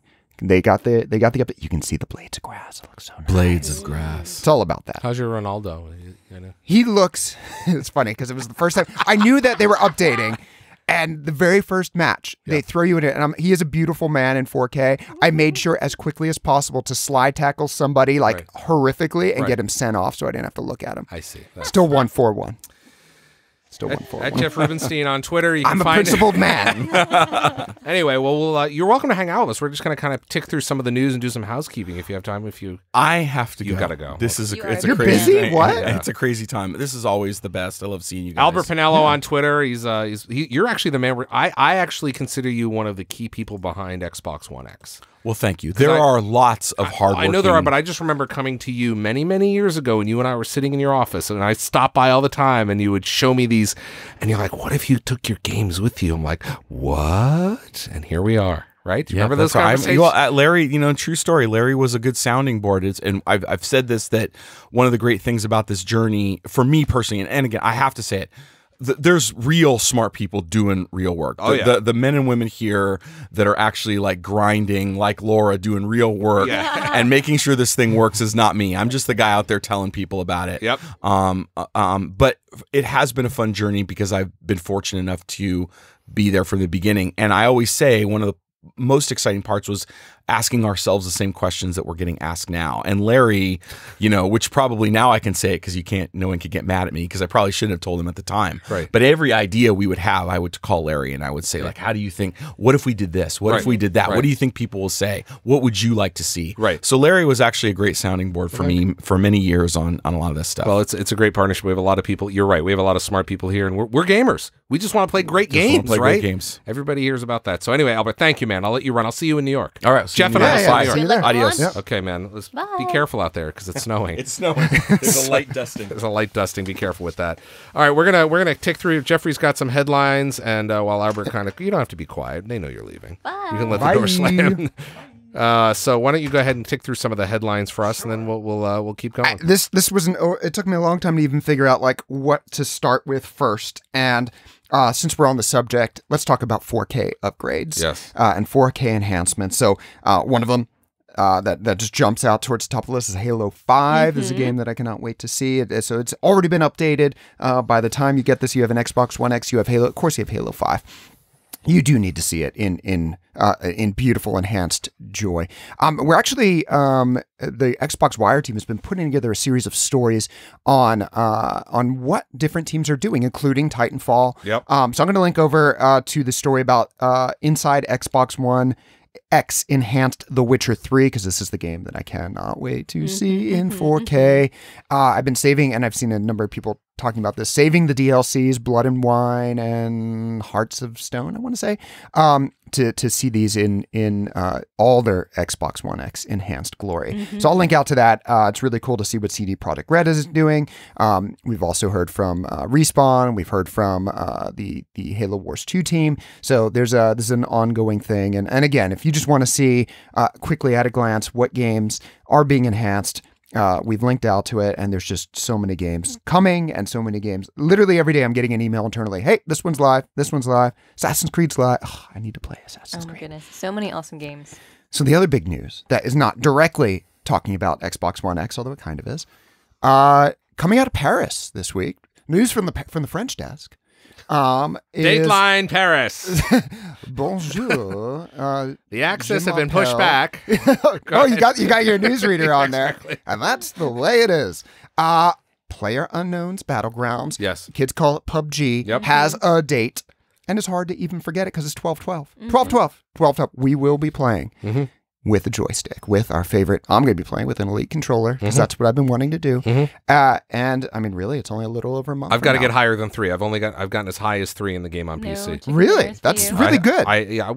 they got the update. You can see the blades of grass. It looks so nice. Blades of grass. It's all about that. How's your Ronaldo? You know? He looks. It's funny because it was the first time I knew that they were updating. And the very first match, they throw you in it. And he is a beautiful man in 4K. I made sure as quickly as possible to slide tackle somebody like horrifically and get him sent off so I didn't have to look at him. I see. Still 1-4-1. Still At 1-4-1. Jeff Rubenstein on Twitter. You can I'm a find principled man. Anyway, well, you're welcome to hang out with us. We're just going to kind of tick through some of the news and do some housekeeping if you have time. I have to go. You gotta go. This is it's a You're crazy busy? thing. What? Yeah, it's a crazy time. This is always the best. I love seeing you guys. Albert Pinello on Twitter. You're actually the man. I actually consider you one of the key people behind Xbox One X. Well, thank you. There are lots of hard. I know there are, but I just remember coming to you many, many years ago, and you and I were sitting in your office, and I stopped by all the time, and you would show me these, and you're like, "What if you took your games with you?" I'm like, "What?" And here we are. Right? Do you remember those conversations? Larry, true story. Larry was a good sounding board. And I've said this, that one of the great things about this journey, for me personally, and again, I have to say it, there's real smart people doing real work. The men and women here that are actually like grinding, like Laura, doing real work and making sure this thing works is not me. I'm just the guy out there telling people about it. Yep. But it has been a fun journey because I've been fortunate enough to be there from the beginning. And I always say one of the most exciting parts was asking ourselves the same questions that we're getting asked now. And Larry, which probably now I can say it because no one could get mad at me because I probably shouldn't have told him at the time. Right. But every idea we would have, I would call Larry and I would say, like, how do you think, what if we did this? What if we did that? What do you think people will say? What would you like to see? Right. So Larry was actually a great sounding board for me for many years on a lot of this stuff. Well, it's a great partnership. We have a lot of people. You're right. We have a lot of smart people here, and we're gamers. We just want to play great games, right? Great games. Everybody hears about that. So anyway, Albert, thank you, man. I'll let you run. I'll see you in New York. All right. Jeff and I will see you in New York. See you there. Adios. Yep. Okay, man. Let's Bye. be careful out there because it's snowing. It's snowing. There's a light dusting. There's a light dusting. Be careful with that. All right, we're gonna tick through. Jeffrey's got some headlines, and while Albert you don't have to be quiet. They know you're leaving. Bye. You can let the door slam. So why don't you go ahead and tick through some of the headlines for us, and then we'll keep going. This was it took me a long time to even figure out like what to start with first. And since we're on the subject, let's talk about 4K upgrades. Yes. And 4K enhancements. So one of them that just jumps out towards the top of the list is Halo 5. This is a game that I cannot wait to see. So it's already been updated. By the time you get this, you have an Xbox One X, you have Halo. Of course, you have Halo 5. You do need to see it in beautiful enhanced joy. We're actually the Xbox Wire team has been putting together a series of stories on what different teams are doing, including Titanfall. Yep. So I'm going to link over to the story about inside Xbox One X enhanced The Witcher 3, because this is the game that I cannot wait to see in 4K. I've been saving, and I've seen a number of people talking about this, saving the DLCs, Blood and Wine and Hearts of Stone, I want to say, to see these in all their Xbox One X enhanced glory. So I'll link out to that. It's really cool to see what CD Projekt Red is doing. We've also heard from Respawn. We've heard from the Halo Wars 2 team. So this is an ongoing thing. And again, if you just want to see quickly at a glance what games are being enhanced, we've linked out to it, and there's just so many games coming and so many games. Literally every day I'm getting an email internally. Hey, this one's live. This one's live. Assassin's Creed's live. Oh, I need to play Assassin's Creed. Oh my goodness. So many awesome games. So the other big news that is not directly talking about Xbox One X, although it kind of is, coming out of Paris this week. News from the French desk. Dateline Paris. Bonjour. The access Je have been pushed m'appelle- back. Oh, you got your newsreader on there, Exactly. and that's the way it is. Player Unknown's Battlegrounds. Yes. Kids call it PUBG. Yep. Has a date, and it's hard to even forget it because it's 12/12. 12/12. 12/12. We will be playing with a joystick, with our favorite. I'm going to be playing with an Elite controller because that's what I've been wanting to do. And I mean, really, it's only a little over a month. I've got to from get now. higher than 3. I've gotten as high as 3 in the game on No PC. chicken Really? fingers for That's you. really good.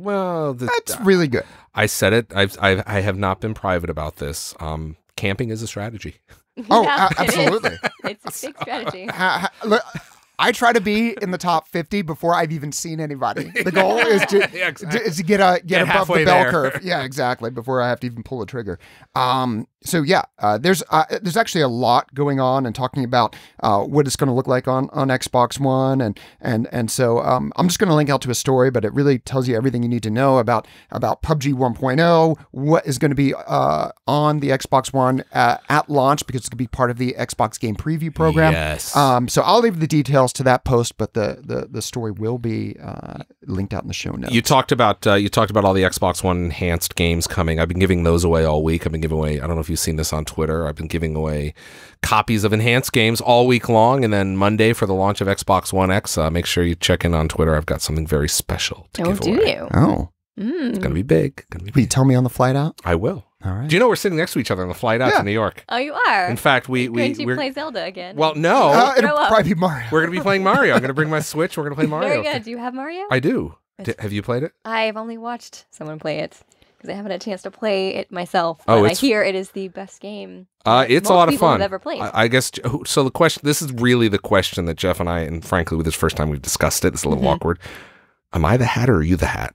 That's That's really good. I said it. I have not been private about this. Camping is a strategy. Oh, Yeah, it is. absolutely. It's a big strategy. Look, I try to be in the top 50 before I've even seen anybody. The goal is to Yeah, exactly. is to get above the halfway bell there. curve. Yeah, exactly. Before I have to even pull the trigger. So yeah, there's actually a lot going on and talking about what it's going to look like on Xbox One, and so I'm just going to link out to a story, but it really tells you everything you need to know about PUBG 1.0, what is going to be on the Xbox One at launch, because it's going to be part of the Xbox Game Preview program. Yes. So I'll leave the details to that post, but the story will be linked out in the show notes. You talked about all the Xbox One enhanced games coming. I've been giving those away all week. I've been giving away, I don't know if you've seen this on Twitter, I've been giving away copies of enhanced games all week long, and then Monday for the launch of Xbox One X, make sure you check in on Twitter. I've got something very special to give do away. you? Oh, It's gonna be big. will you tell me on the flight out? I will. All right. Do you know we're sitting next to each other on the flight out Yeah. to New York? Oh, you are. In fact, Going to we're play Zelda again. well, no, It'll Grow up. probably be Mario. we're gonna be playing Mario. I'm gonna bring my Switch. We're gonna play Mario. Very good. Do you have Mario? I do. Have you played it? I've only watched someone play it because I haven't had a chance to play it myself. Oh, But I it's- hear it is the best game. It's a most lot of people fun. have ever played. I guess so. The question. This is really the question that Jeff and I, and frankly, with this first time we've discussed it, it's a little Mhm. awkward. Am I the hat or are you the hat?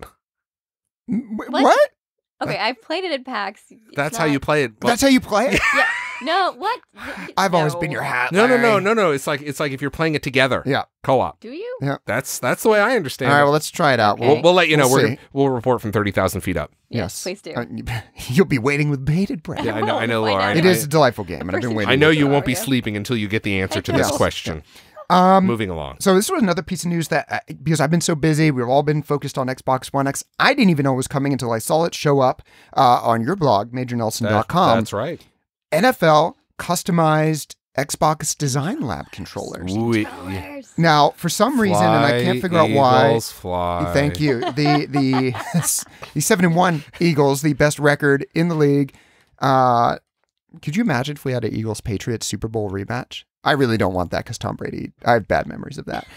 What? Okay, I've played it at PAX. It's That's how not- you play it. That's how you play it? Yeah. No, what? I've always No. been your hat. No. Larry. It's like if you're playing it together. Yeah. Co-op. Do you? That's the way I understand All right, it. well, let's try it out. Okay. We'll let you know. We'll see. We'll report from 30,000 feet up. Yes. Please do. You'll be waiting with bated breath. Yeah, I know, Why Laura. not? It is a delightful game, and I've been Person- waiting. I know with you it. won't be Mario. sleeping until you get the answer to Yes. this question. Um, Moving along. So this was another piece of news that because I've been so busy, we've all been focused on Xbox One X. I didn't even know it was coming until I saw it show up on your blog, MajorNelson.com. That's right. NFL customized Xbox Design Lab controllers. $2. Now, for some reason, and I can't figure out why. Eagles, fly. Thank you. The 7-1 Eagles, the best record in the league. Could you imagine if we had an Eagles Patriots Super Bowl rematch? I really don't want that because Tom Brady. I have bad memories of that.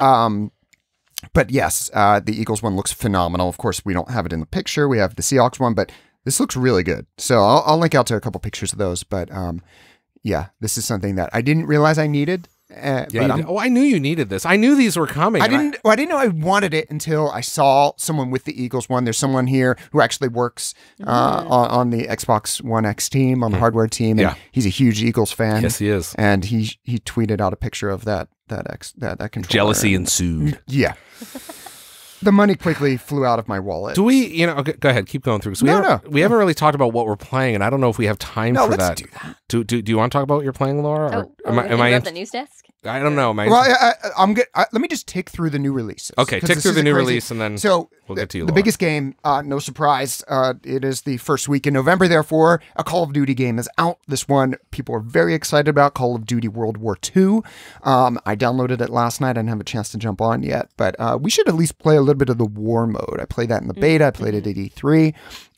But yes, the Eagles one looks phenomenal. Of course, we don't have it in the picture. We have the Seahawks one, but this looks really good. So I'll link out to a couple pictures of those. But yeah, this is something that I didn't realize I needed. Yeah, but you I'm- did. Oh, I knew you needed this. I knew these were coming. I and didn't know I wanted it until I saw someone with the Eagles one. There's someone here who actually works on the Xbox One X team, on the hardware team, and Yeah. he's a huge Eagles fan. Yes, he is. And he tweeted out a picture of that controller. Jealousy and, ensued. yeah. The money quickly flew out of my wallet. Do we, okay, go ahead, keep going through. 'Cause we haven't really talked about what we're playing, and I don't know if we have time No, for let's that. do that. Do you want to talk about what you're playing, Laura? Oh, Or am I at in, the news desk? I don't know. Am I Well, I'm good. Let me just tick through the new releases. okay, 'cause tick this through is the a new crazy- release, and then So we'll get to you, the Laura. biggest game, no surprise, it is the first week in November. Therefore, a Call of Duty game is out. This one people are very excited about. Call of Duty World War II. I downloaded it last night. I didn't have a chance to jump on yet, but we should at least play a little bit of the war mode. I played that in the beta. I played it at E3.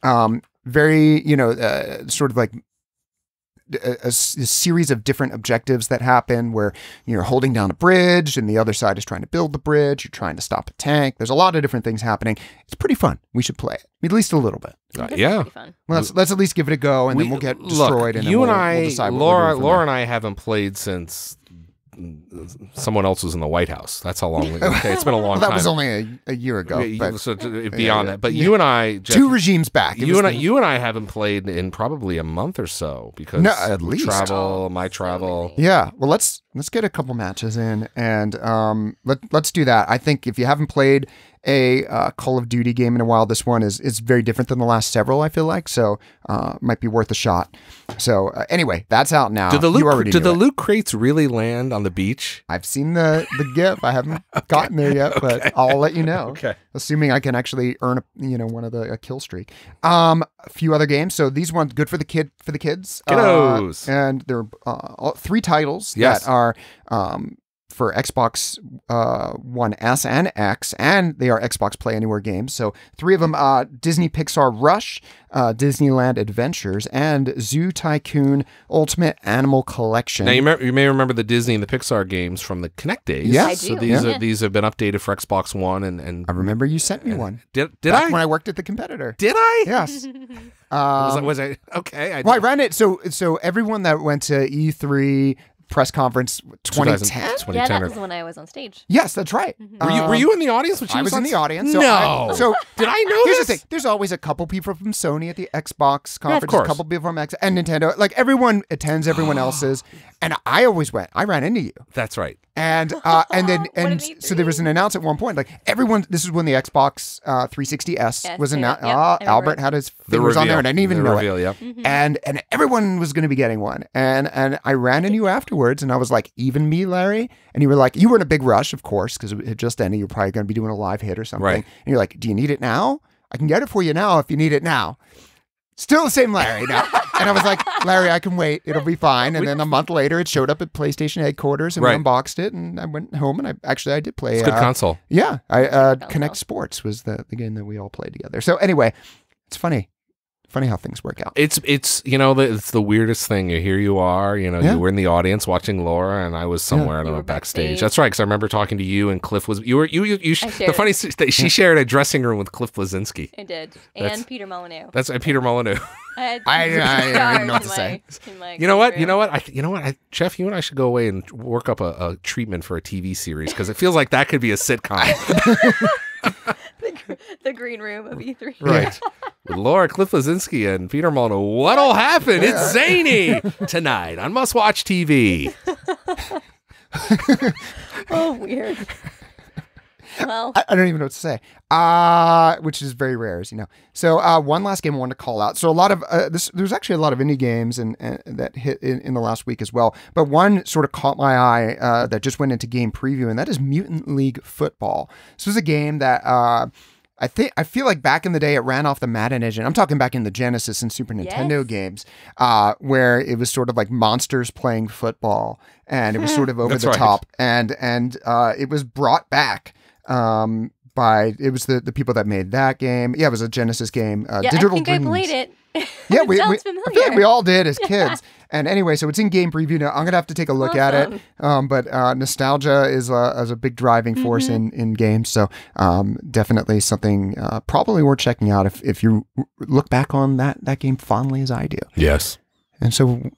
Very, sort of like a series of different objectives that happen where you're holding down a bridge and the other side is trying to build the bridge. You're trying to stop a tank. There's a lot of different things happening. It's pretty fun. We should play it, at least a little bit. This is yeah. pretty fun. Let's at least give it a go, and then we'll get destroyed. And then you we'll, and I, we'll decide what we're Laura, doing from Laura there. and I haven't played since someone else was in the White House. That's how long. Okay, it's been a long Well, that time. was only a year ago. Yeah, But so beyond yeah. that, but you and I, Jeff, two regimes back. It you was and I haven't played in probably a month or so because No, at least. travel, my So travel. many. Yeah, well, let's get a couple matches in, and let's do that. I think if you haven't played a Call of Duty game in a while, this one is very different than the last several. I feel like so might be worth a shot. So anyway, that's out now. Did the You already loot knew it. loot crates really land on the beach? I've seen the GIF. I haven't gotten there yet, but I'll let you know. Okay. Assuming I can actually earn one of a kill streak. A few other games. So these ones good for the kids. Kiddos. And there are all 3 titles Yes. that are for Xbox One S and X, and they are Xbox Play Anywhere games. So 3 of them: Disney Pixar Rush, Disneyland Adventures, and Zoo Tycoon Ultimate Animal Collection. Now you may remember the Disney and the Pixar games from the Connect days. Yeah. I So do, these yeah. these have been updated for Xbox One and I remember you sent me one. did Back I when I worked at the competitor. did I Yes. was I okay? Well, I ran it. So everyone that went to E3 press conference 2010. 2010 Yeah, that or- was when I was on stage. Yes, that's right. were you in the audience when she I was in on the audience. So No. so Did I know here's this? the thing. There's always a couple people from Sony at the Xbox conference, course. a couple people from X and Nintendo. Like everyone attends everyone else's, and I always went. I ran into you, That's right. and then What and an so there was an announcement at one point. Like everyone, this is when the Xbox 360S Yes, was yeah, announced. yeah, I remember Albert it. had his The fingers on there, reveal. and I didn't even The know reveal, it. Yep. And everyone was going to be getting one, and I ran into you afterwards, and I was like, even me, Larry, and you were like, you were in a big rush, of course, because it had just ended. You're probably going to be doing a live hit or something, Right. and you're like, do you need it now? I can get it for you now if you need it now. Still the same Larry now. And I was like, Larry, I can wait. It'll be fine. And then a month later, it showed up at PlayStation headquarters, and we Right. unboxed it, and I went home, and I did play. It's a good console. Yeah, console. Connect Sports was the game that we all played together. So anyway, it's funny how things work out. It's it's the weirdest thing. Here you are, Yeah. you were in the audience watching Laura, and I was somewhere I don't You know were backstage. backstage. That's right, because I remember talking to you, and Cliff was you. The shared funny it. thing, she shared a dressing room with Cliff Blazinski. I did. That's- And Peter Molyneux. That's Peter Molyneux. I had I didn't stars know what to in say. in my You know what? room. You know what? Jeff, you and I should go away and work up a treatment for a TV series because it feels like that could be a sitcom. The green room of E E3. Right. With Laura, Cliff Blazinski, and Peter Molyneux. What'll happen? It's zany tonight on Must Watch TV. Oh, weird. Well, I don't even know what to say, which is very rare, as you know. So one last game I wanted to call out. So a lot of there's actually a lot of indie games and that hit in the last week as well. But one sort of caught my eye that just went into game preview, and that is Mutant League Football. This was a game that I feel like back in the day it ran off the Madden engine. I'm talking back in the Genesis and Super Nintendo Yes. games, where it was sort of like monsters playing football, and it was sort of over That's the right. top, and it was brought back by it was the people that made that game. Yeah, it was a Genesis game. yeah, Digital I think Dreams. I played it. Yeah, It we sounds I familiar. feel like we all did as kids. And anyway, so it's in game preview now. I'm gonna have to take a look at it. But nostalgia is a big driving force in games. So definitely something probably worth checking out if you look back on that game fondly as I do. Yes. And so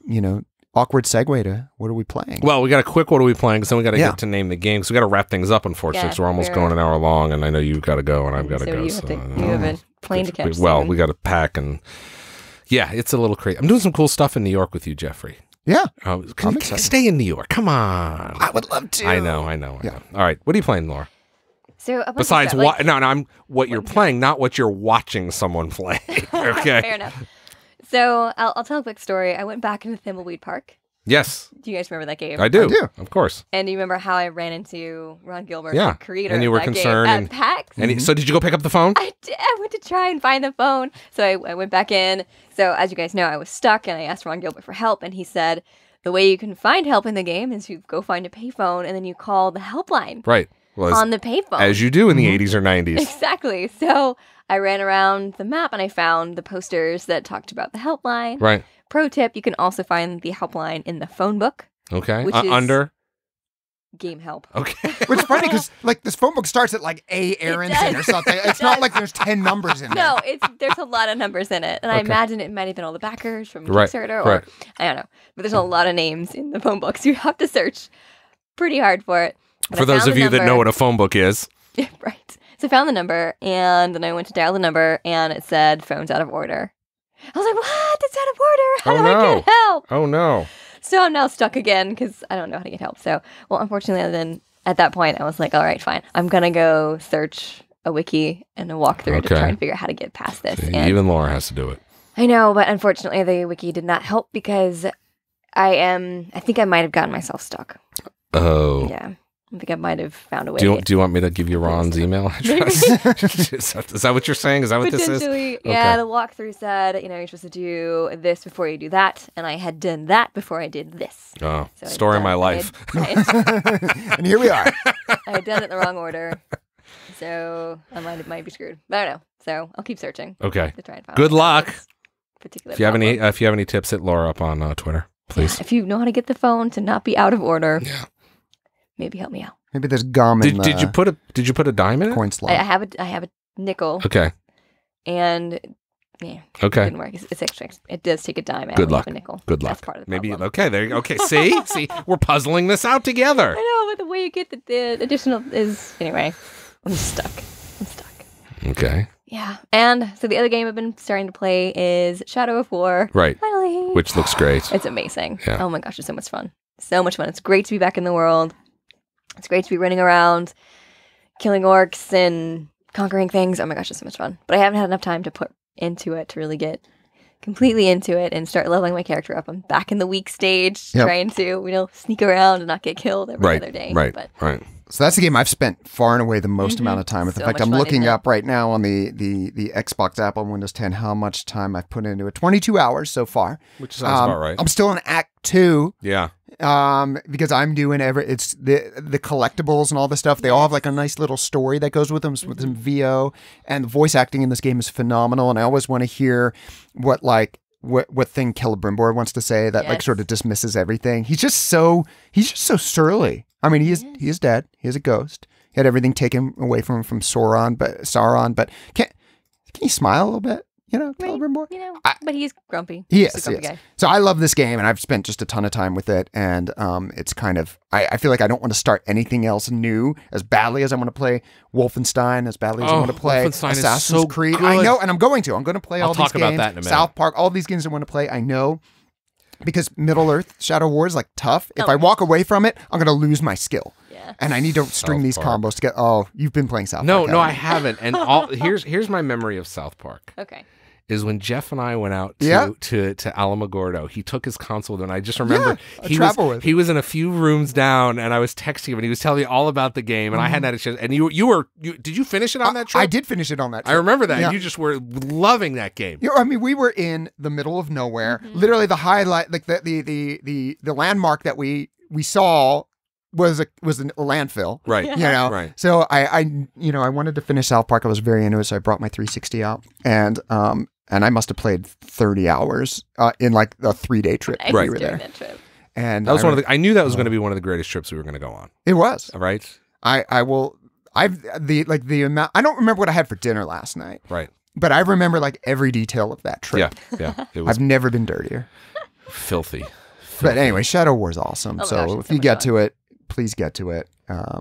awkward segue to what are we playing? Well, we got a quick what are we playing? Because then we got to Yeah. get to name the game. Because we got to wrap things up, unfortunately. Yeah, because we're almost we're- going an hour long, and I know you've got to go, and I've got to So go. you have a plane to catch. Well, soon. we got to pack, and yeah, it's a little crazy. I'm doing some cool stuff in New York with you, Jeffrey. Yeah, Can excited. stay in New York. Come on. I would love to. I know. Yeah. All right. What are you playing, Laura? So a bunch of Besides, stuff, like- I'm what you're playing, not what you're watching someone play. Okay. Fair enough. So I'll tell a quick story. I went back into Thimbleweed Park. Yes, Do you guys remember that game? I do. I do. Of course. And do you remember how I ran into Ron Gilbert, Yeah. the creator And you of were that concerned game, and- at PAX? And so, did you go pick up the phone? I did. I went to try and find the phone. So I went back in. So as you guys know, I was stuck and I asked Ron Gilbert for help. And he said, the way you can find help in the game is you go find a payphone and then you call the helpline Right. Well, on the payphone. as you do in the 80s or 90s. Exactly. So I ran around the map and I found the posters that talked about the helpline. Right. Pro tip, you can also find the helpline in the phone book, Okay. Which is- Under. game help. Okay. Which is funny because like this phone book starts at like A. Aronson does. or something. It's It not does. like there's 10 numbers in there. No, there's a lot of numbers in it. And I Okay. imagine it might have been all the backers from Right, Kickstarter or right. I don't know. But there's a lot of names in the phone book, so you have to search pretty hard for it. But For I those found of the you that know number. what a phone book is. Right. So I found the number and then I went to dial the number and it said phone's out of order. I was like, what? It's out of order. How Oh, do I no. get help? Oh, no. So I'm now stuck again because I don't know how to get help. So, well, unfortunately, then at that point, I was like, all right, fine. I'm going to go search a wiki and a walkthrough to Okay. try and figure out how to get past this. And Even Laura has to do it. I know, but unfortunately, the wiki did not help because I think I might have gotten myself stuck. Oh. Yeah. I think I might have found a way. Do you want me to give you Ron's email address? is that what you're saying? Is that what this is? Potentially, yeah. Okay. The walkthrough said, you're supposed to do this before you do that, and I had done that before I did this. Oh, So I'd story of done- my I life. had- And here we are. I had done it in the wrong order, so I might be screwed. But I don't know. So I'll keep searching Okay. to try and find. Good luck. this particular If you have problem. any tips, hit Laura up on Twitter, please. If you know how to get the phone to not be out of order, Yeah. maybe help me out. Maybe there's gum in Did you put a dime in it? coin I slot. have a nickel, Okay. and Yeah. Okay. It didn't work. It's extra. It does take a dime. I Good only luck. have a nickel. Good luck. That's part of the Maybe problem. okay. There you go. Okay. See, we're puzzling this out together. I know, but the way you get the additional is anyway. I'm stuck. Okay. Yeah. And so the other game I've been starting to play is Shadow of War. Right. Finally. Which looks great. It's amazing. Yeah. Oh my gosh, it's so much fun. So much fun. It's great to be back in the world. It's great to be running around, killing orcs and conquering things. Oh my gosh, it's so much fun. But I haven't had enough time to put into it to really get completely into it and start leveling my character up. I'm back in the weak stage, Yep. trying to, sneak around and not get killed every Right. other day. Right. But Right. So that's the game I've spent far and away the most amount of time with. In So fact, much I'm fun, looking isn't it? up right now on the Xbox app on Windows 10 how much time I've put into it. 22 hours so far. Which sounds about right. I'm still in Act 2 Yeah. because I'm doing it's the collectibles and all the stuff. They all have like a nice little story that goes with them with some VO, and the voice acting in this game is phenomenal. And I always want to hear what thing Celebrimbor wants to say that like Yes. sort of dismisses everything. He's just so surly. I mean, he is dead. He is a ghost. He had everything taken away from him from Sauron, but can he smile a little bit? Right. Celebrimbor. But he's grumpy. Yes, He's a grumpy yes. guy. So I love this game, and I've spent just a ton of time with it, and it's kind of I feel like I don't want to start anything else new as badly as I want to play Wolfenstein, as badly as I want to play Wolfenstein is Assassin's so Creed. good. I know, and I'm going to play I'll all these talk about games. that in a minute. South Park, all these games I want to play. I know. Because Middle Earth Shadow War is like tough. If I walk away from it, I'm going to lose my skill. Yeah. And I need to string South these Park. combos together. Oh, you've been playing South No, Park. no, I haven't haven't. And here's my memory of South Park. Okay. Is when Jeff and I went out to Yeah. to Alamogordo. He took his console, and I just remember I travel with. he was in a few rooms down, and I was texting him, and he was telling me all about the game, and I hadn't had a chance. And did you finish it on that trip? I did finish it on that I trip. remember that. Yeah. You just were loving that game. I mean, we were in the middle of nowhere. Literally, the highlight, like the landmark that we saw was a landfill. Right. You know, Right. So I wanted to finish South Park. I was very into it, so I brought my 360 out, and I must have played 30 hours in like a 3-day trip. I Right, we was were doing there, that trip. and That was I knew that was going to be one of the greatest trips we were going to go on. It was. Right. The amount. I don't remember what I had for dinner last night, Right. but I remember like every detail of that trip. Yeah. Yeah. It was I've never been dirtier. filthy. But anyway, Shadow War is awesome. Oh my so gosh, it's if so you much get fun. to it, please get to it.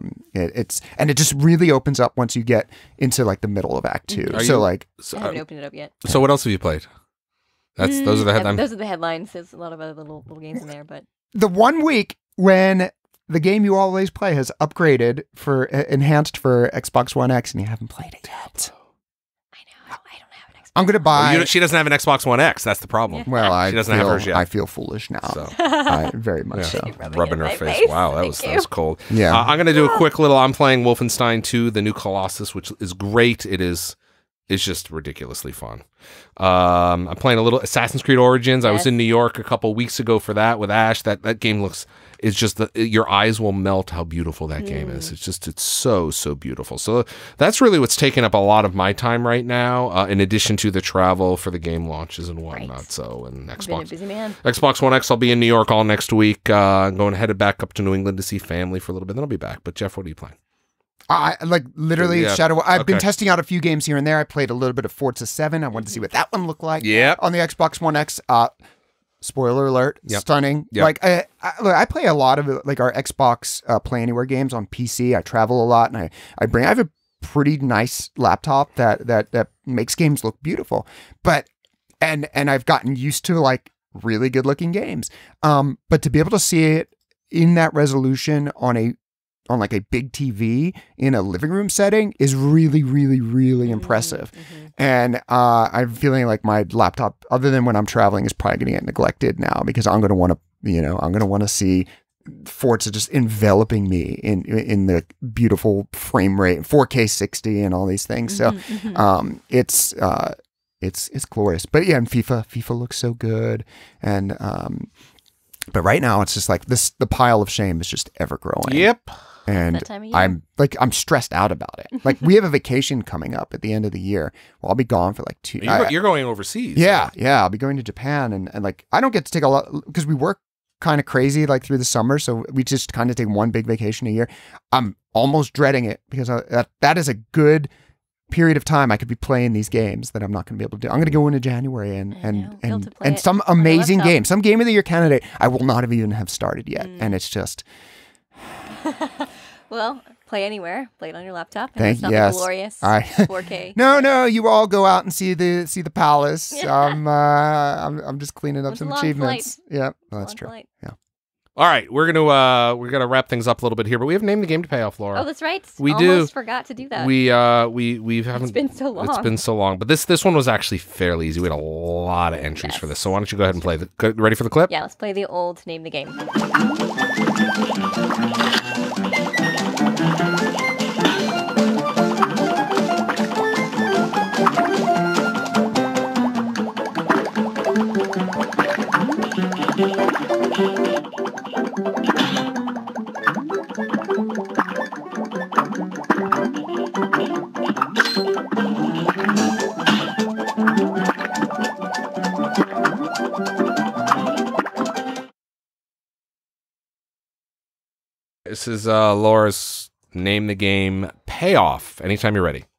It just really opens up once you get into like the middle of Act 2. Are So you- like So, I haven't opened it up yet. so what else have you played? Those are the headlines. Those are the headlines. There's a lot of other little games in there, but the 1 week when the game you always play has upgraded for enhanced for Xbox One X and you haven't played it yet. I know I don't have an Xbox. I'm gonna buy. She doesn't have an Xbox One X. That's the problem. Well, She doesn't have hers yet. I feel foolish now. So Very much so. rubbing her my face. Wow, that Thank was cold. Yeah. I'm gonna do a quick little. I'm playing Wolfenstein 2, the new Colossus, which is great. It's just ridiculously fun. I'm playing a little Assassin's Creed Origins. I was Yes. in New York a couple weeks ago for that with Ash. That game looks. It's just your eyes will melt how beautiful that game is. It's so beautiful. So that's really what's taking up a lot of my time right now. In addition to the travel for the game launches and whatnot. Right. So and I've been a Xbox. busy man. Xbox One X, I'll be in New York all next week. Going headed back up to New England to see family for a little bit. Then I'll be back. But Jeff, what are you playing? I like literally Yeah. Shadow. I've been Okay. testing out a few games here and there. I played a little bit of Forza 7. I wanted to see what that one looked like. Yep. On the Xbox One X. Spoiler alert. Yep. Stunning. Yep. Like I play a lot of like our Xbox Play Anywhere games on PC. I travel a lot, and I have a pretty nice laptop that makes games look beautiful. But and I've gotten used to like really good looking games. But to be able to see it in that resolution on like a big TV in a living room setting is really, really, really impressive. And I'm feeling like my laptop, other than when I'm traveling, is probably going to get neglected now because I'm going to want to see Forza just enveloping me in the beautiful frame rate, 4K 60 and all these things. So it's glorious. But yeah, and FIFA looks so good. And but right now it's just like the pile of shame is just ever growing. Yep. And That time of year. I'm stressed out about it. Like we have a vacation coming up at the end of the year. Well, I'll be gone for like 2. You're going overseas. Yeah. I'll be going to Japan and like I don't get to take a lot because we work kind of crazy like through the summer, so we just kind of take one big vacation a year. I'm almost dreading it because that is a good period of time I could be playing these games that I'm not going to be able to do. I'm going to go into January know. Be able to play and it some on my amazing laptop. game, some game of the year candidate I will not have even have started yet, and it's just Well, play anywhere. Play it on your laptop. And Thank it's not yes. the glorious I 4K. No, you all go out and see the palace. I'm just cleaning up It's a some long achievements. Yeah, well, that's Long true. flight. Yeah. All right, we're gonna wrap things up a little bit here, but we have named the game to pay off, Laura. Oh, that's right. We Almost do. forgot to do that. We haven't. It's been so long. It's been so long, but this one was actually fairly easy. We had a lot of entries for this, so why don't you go ahead and play ready for the clip? Yeah, let's play the old name the game. This is Laura's name the game payoff. Anytime you're ready.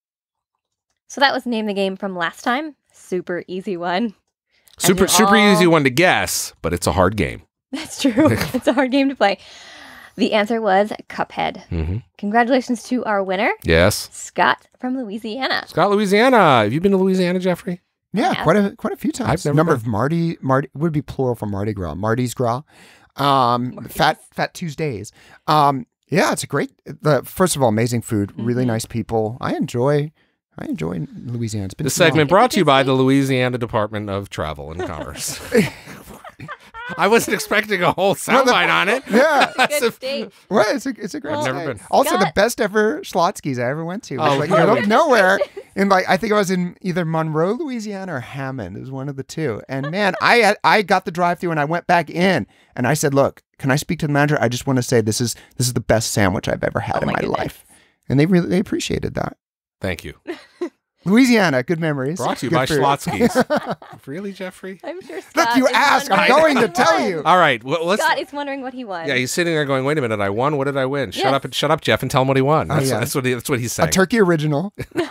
So that was name the game from last time. Super easy one. Super you all- easy one to guess, but it's a hard game. That's true. It's a hard game to play. The answer was Cuphead. Mm-hmm. Congratulations to our winner, Yes, Scott from Louisiana. Scott, Louisiana. Have you been to Louisiana, Jeffrey? Yeah, Yeah. quite a few times. I've never Number been. of Mardi would be plural for Mardi Gras. Mardi's Gras. Fat Tuesdays. Yeah, it's a great. First of all, amazing food, really nice people. I enjoy Louisiana. It's been This too long. segment brought to you by the Louisiana Department of Travel and Commerce. I wasn't expecting a whole soundbite on it. Yeah. Good state. Well, it's a great Well, state. never been. Also, the Scott- best ever Schlotzsky's I ever went to. It was Oh, like really? out of nowhere. In I think I was in either Monroe, Louisiana, or Hammond. It was one of the two. And man, I got the drive-through and I went back in and I said, "Look, can I speak to the manager? I just want to say this is the best sandwich I've ever had Oh in my my goodness. life." And they appreciated that. Thank you. Louisiana, good memories. Brought to you Good by food. Schlotzsky's. Really, Jeffrey? I'm sure Scott Look, you is ask. I'm wondering going to what he tell won. you. All right. Well, let's. Scott is wondering what he won. Yeah, he's sitting there going, "Wait a minute, I won. What did I win? Yes. Shut up, Jeff, and tell him what he won." That's, yeah. that's what he's A saying. turkey original.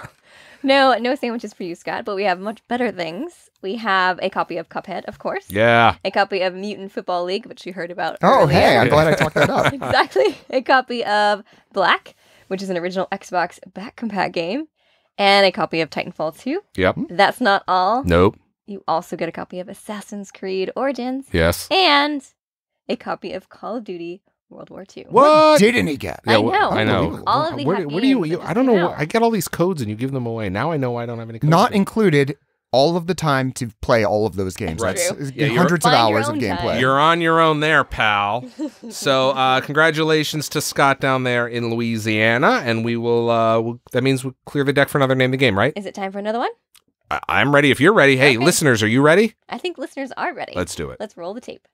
No sandwiches for you, Scott, but we have much better things. We have a copy of Cuphead, of course. Yeah. A copy of Mutant Football League, which you heard about Oh, earlier. hey, I'm glad I talked that up. Exactly. A copy of Black, which is an original Xbox back compat game. And a copy of Titanfall 2. Yep. That's not all. Nope. You also get a copy of Assassin's Creed Origins Yes. and a copy of Call of Duty World War II. What? Didn't he get? I wh- know. I know. Unbelievable. All of these Where, have where do you? games that I just don't came know. out. I get all these codes and you give them away. Now I know I don't have any codes. Not included all of the time to play all of those games. Right. That's Yeah, you're- hundreds of Find your hours of own time. gameplay. You're on your own there, pal. So, congratulations to Scott down there in Louisiana, and we will. That means we'll clear the deck for another name the game, right? Is it time for another one? I'm ready. If you're ready, hey, Okay. listeners, are you ready? I think listeners are ready. Let's do it. Let's roll the tape.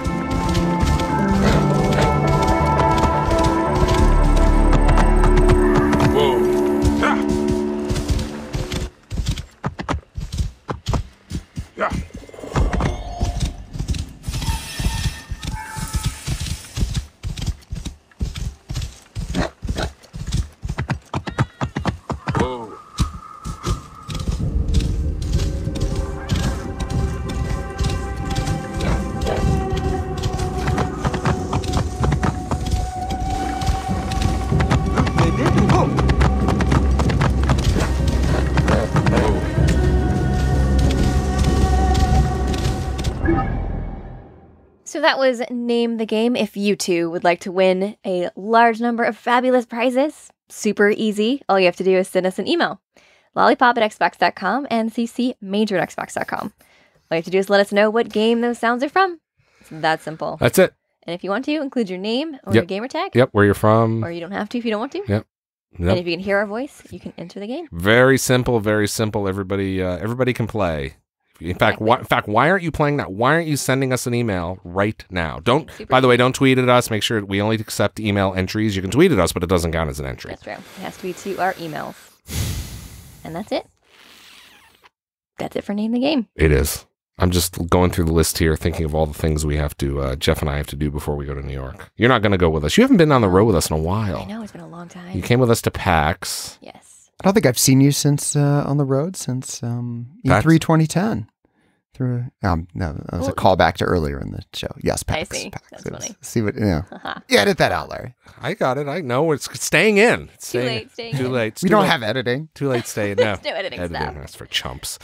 So that was Name the Game. If you too would like to win a large number of fabulous prizes, super easy. All you have to do is send us an email, lollipop@xbox.com and ccmajor@xbox.com. All you have to do is let us know what game those sounds are from. It's that simple. That's it. And if you want to, include your name or Yep. your gamer tag. Yep. Where you're from. Or you don't have to if you don't want to. Yep. And if you can hear our voice, you can enter the game. Very simple. Very simple. Everybody can play. In fact, why aren't you playing that? Why aren't you sending us an email right now? Don't. Super By the way, don't tweet at us. Make sure we only accept email entries. You can tweet at us, but it doesn't count as an entry. That's true. It has to be to our emails. And that's it. That's it for Name the Game. It is. I'm just going through the list here, thinking of all the things we have to, Jeff and I have to do before we go to New York. You're not going to go with us. You haven't been on the road with us in a while. I know, it's been a long time. You came with us to PAX. Yes. I don't think I've seen you since on the road since E3 2010. Through no, that was a callback to earlier in the show. Yes, PAX. I see. PAX. That's funny. See what? Yeah, edit that out, Larry. I got it. I know it's staying in. It's Too staying late, in. staying Too in. late. It's We too don't late. have editing. Too late staying. No, There's no editing stuff. That's for chumps.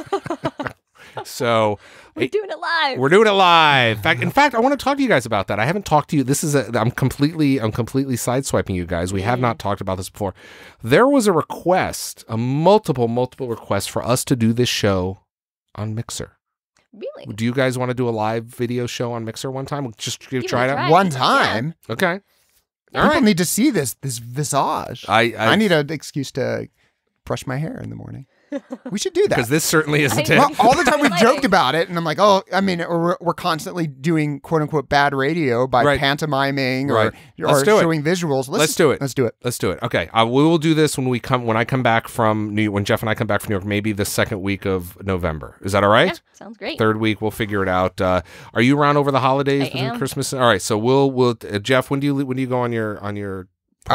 So We're doing it live. we're doing it live. In fact, I want to talk to you guys about that. I haven't talked to you. This is I'm completely sideswiping you guys. We have not talked about this before. There was a request, a multiple requests for us to do this show on Mixer. Really? Do you guys want to do a live video show on Mixer one time? Just try it a out. try. One time. Okay. All People right. need to see this visage. I need an excuse to brush my hair in the morning. We should do that. Because this certainly isn't I- it. Well, all the time we've Exciting. joked about it, and I'm like, oh, I mean, we're constantly doing quote unquote bad radio by Right. pantomiming Right. or Let's do it. showing visuals. Let's do it. Let's do it. Let's do it. Okay, we will do this when I come back from New York. When Jeff and I come back from New York, maybe the second week of November. Is that all right? Yeah, sounds great. Third week, we'll figure it out. Are you around over the holidays I between am. Christmas? All right, so we'll Jeff, when do you go on your?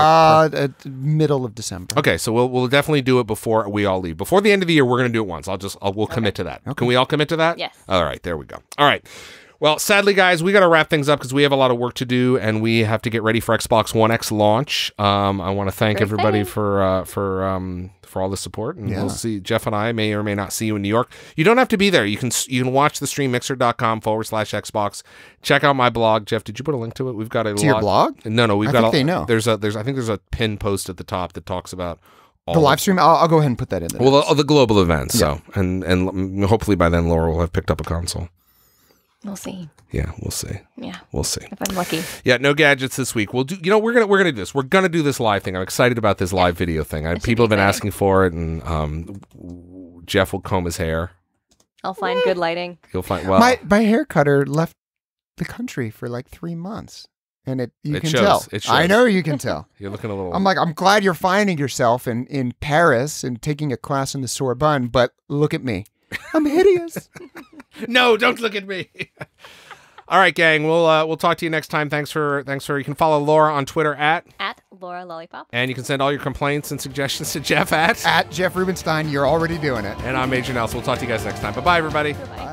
Middle of December. Okay, so we'll definitely do it before we all leave. Before the end of the year, we're going to do it once. We'll commit to that. Can we all commit to that? Yes. All right, there we go. All right. Well, sadly, guys, we got to wrap things up because we have a lot of work to do and we have to get ready for Xbox One X launch. I want to thank Very everybody exciting. for all the support, and Yeah. we'll see. Jeff and I may or may not see you in New York. You don't have to be there. You can watch the stream mixer.com/Xbox. Check out my blog. Jeff, did you put a link to it? We've got a To your blog? No, we've I got. think they know. I think there's a pin post at the top that talks about all The of live stream. I'll go ahead and put that in there. well, the global events. So, and hopefully by then Laura will have picked up a console. We'll see. Yeah, we'll see. Yeah, We'll see. if I'm lucky. Yeah, no gadgets this week. We'll do. We're gonna do this. We're gonna do this live thing. I'm excited about this live video thing. should People have be been exciting. asking for it, and Jeff will comb his hair. I'll find good lighting. You'll find well. my hair cutter left the country for like 3 months, and you It can shows. tell. It shows. I know you can tell. You're looking a little. I'm like, I'm glad you're finding yourself in Paris and taking a class in the Sorbonne, but look at me. I'm hideous. No, don't look at me. All right, gang. We'll talk to you next time. Thanks for. You can follow Laura on Twitter At Laura Lollipop. and you can send all your complaints and suggestions to Jeff at. At Jeff Rubenstein, you're already doing it. And I'm Major Nelson. We'll talk to you guys next time. Bye bye, everybody. Bye-bye.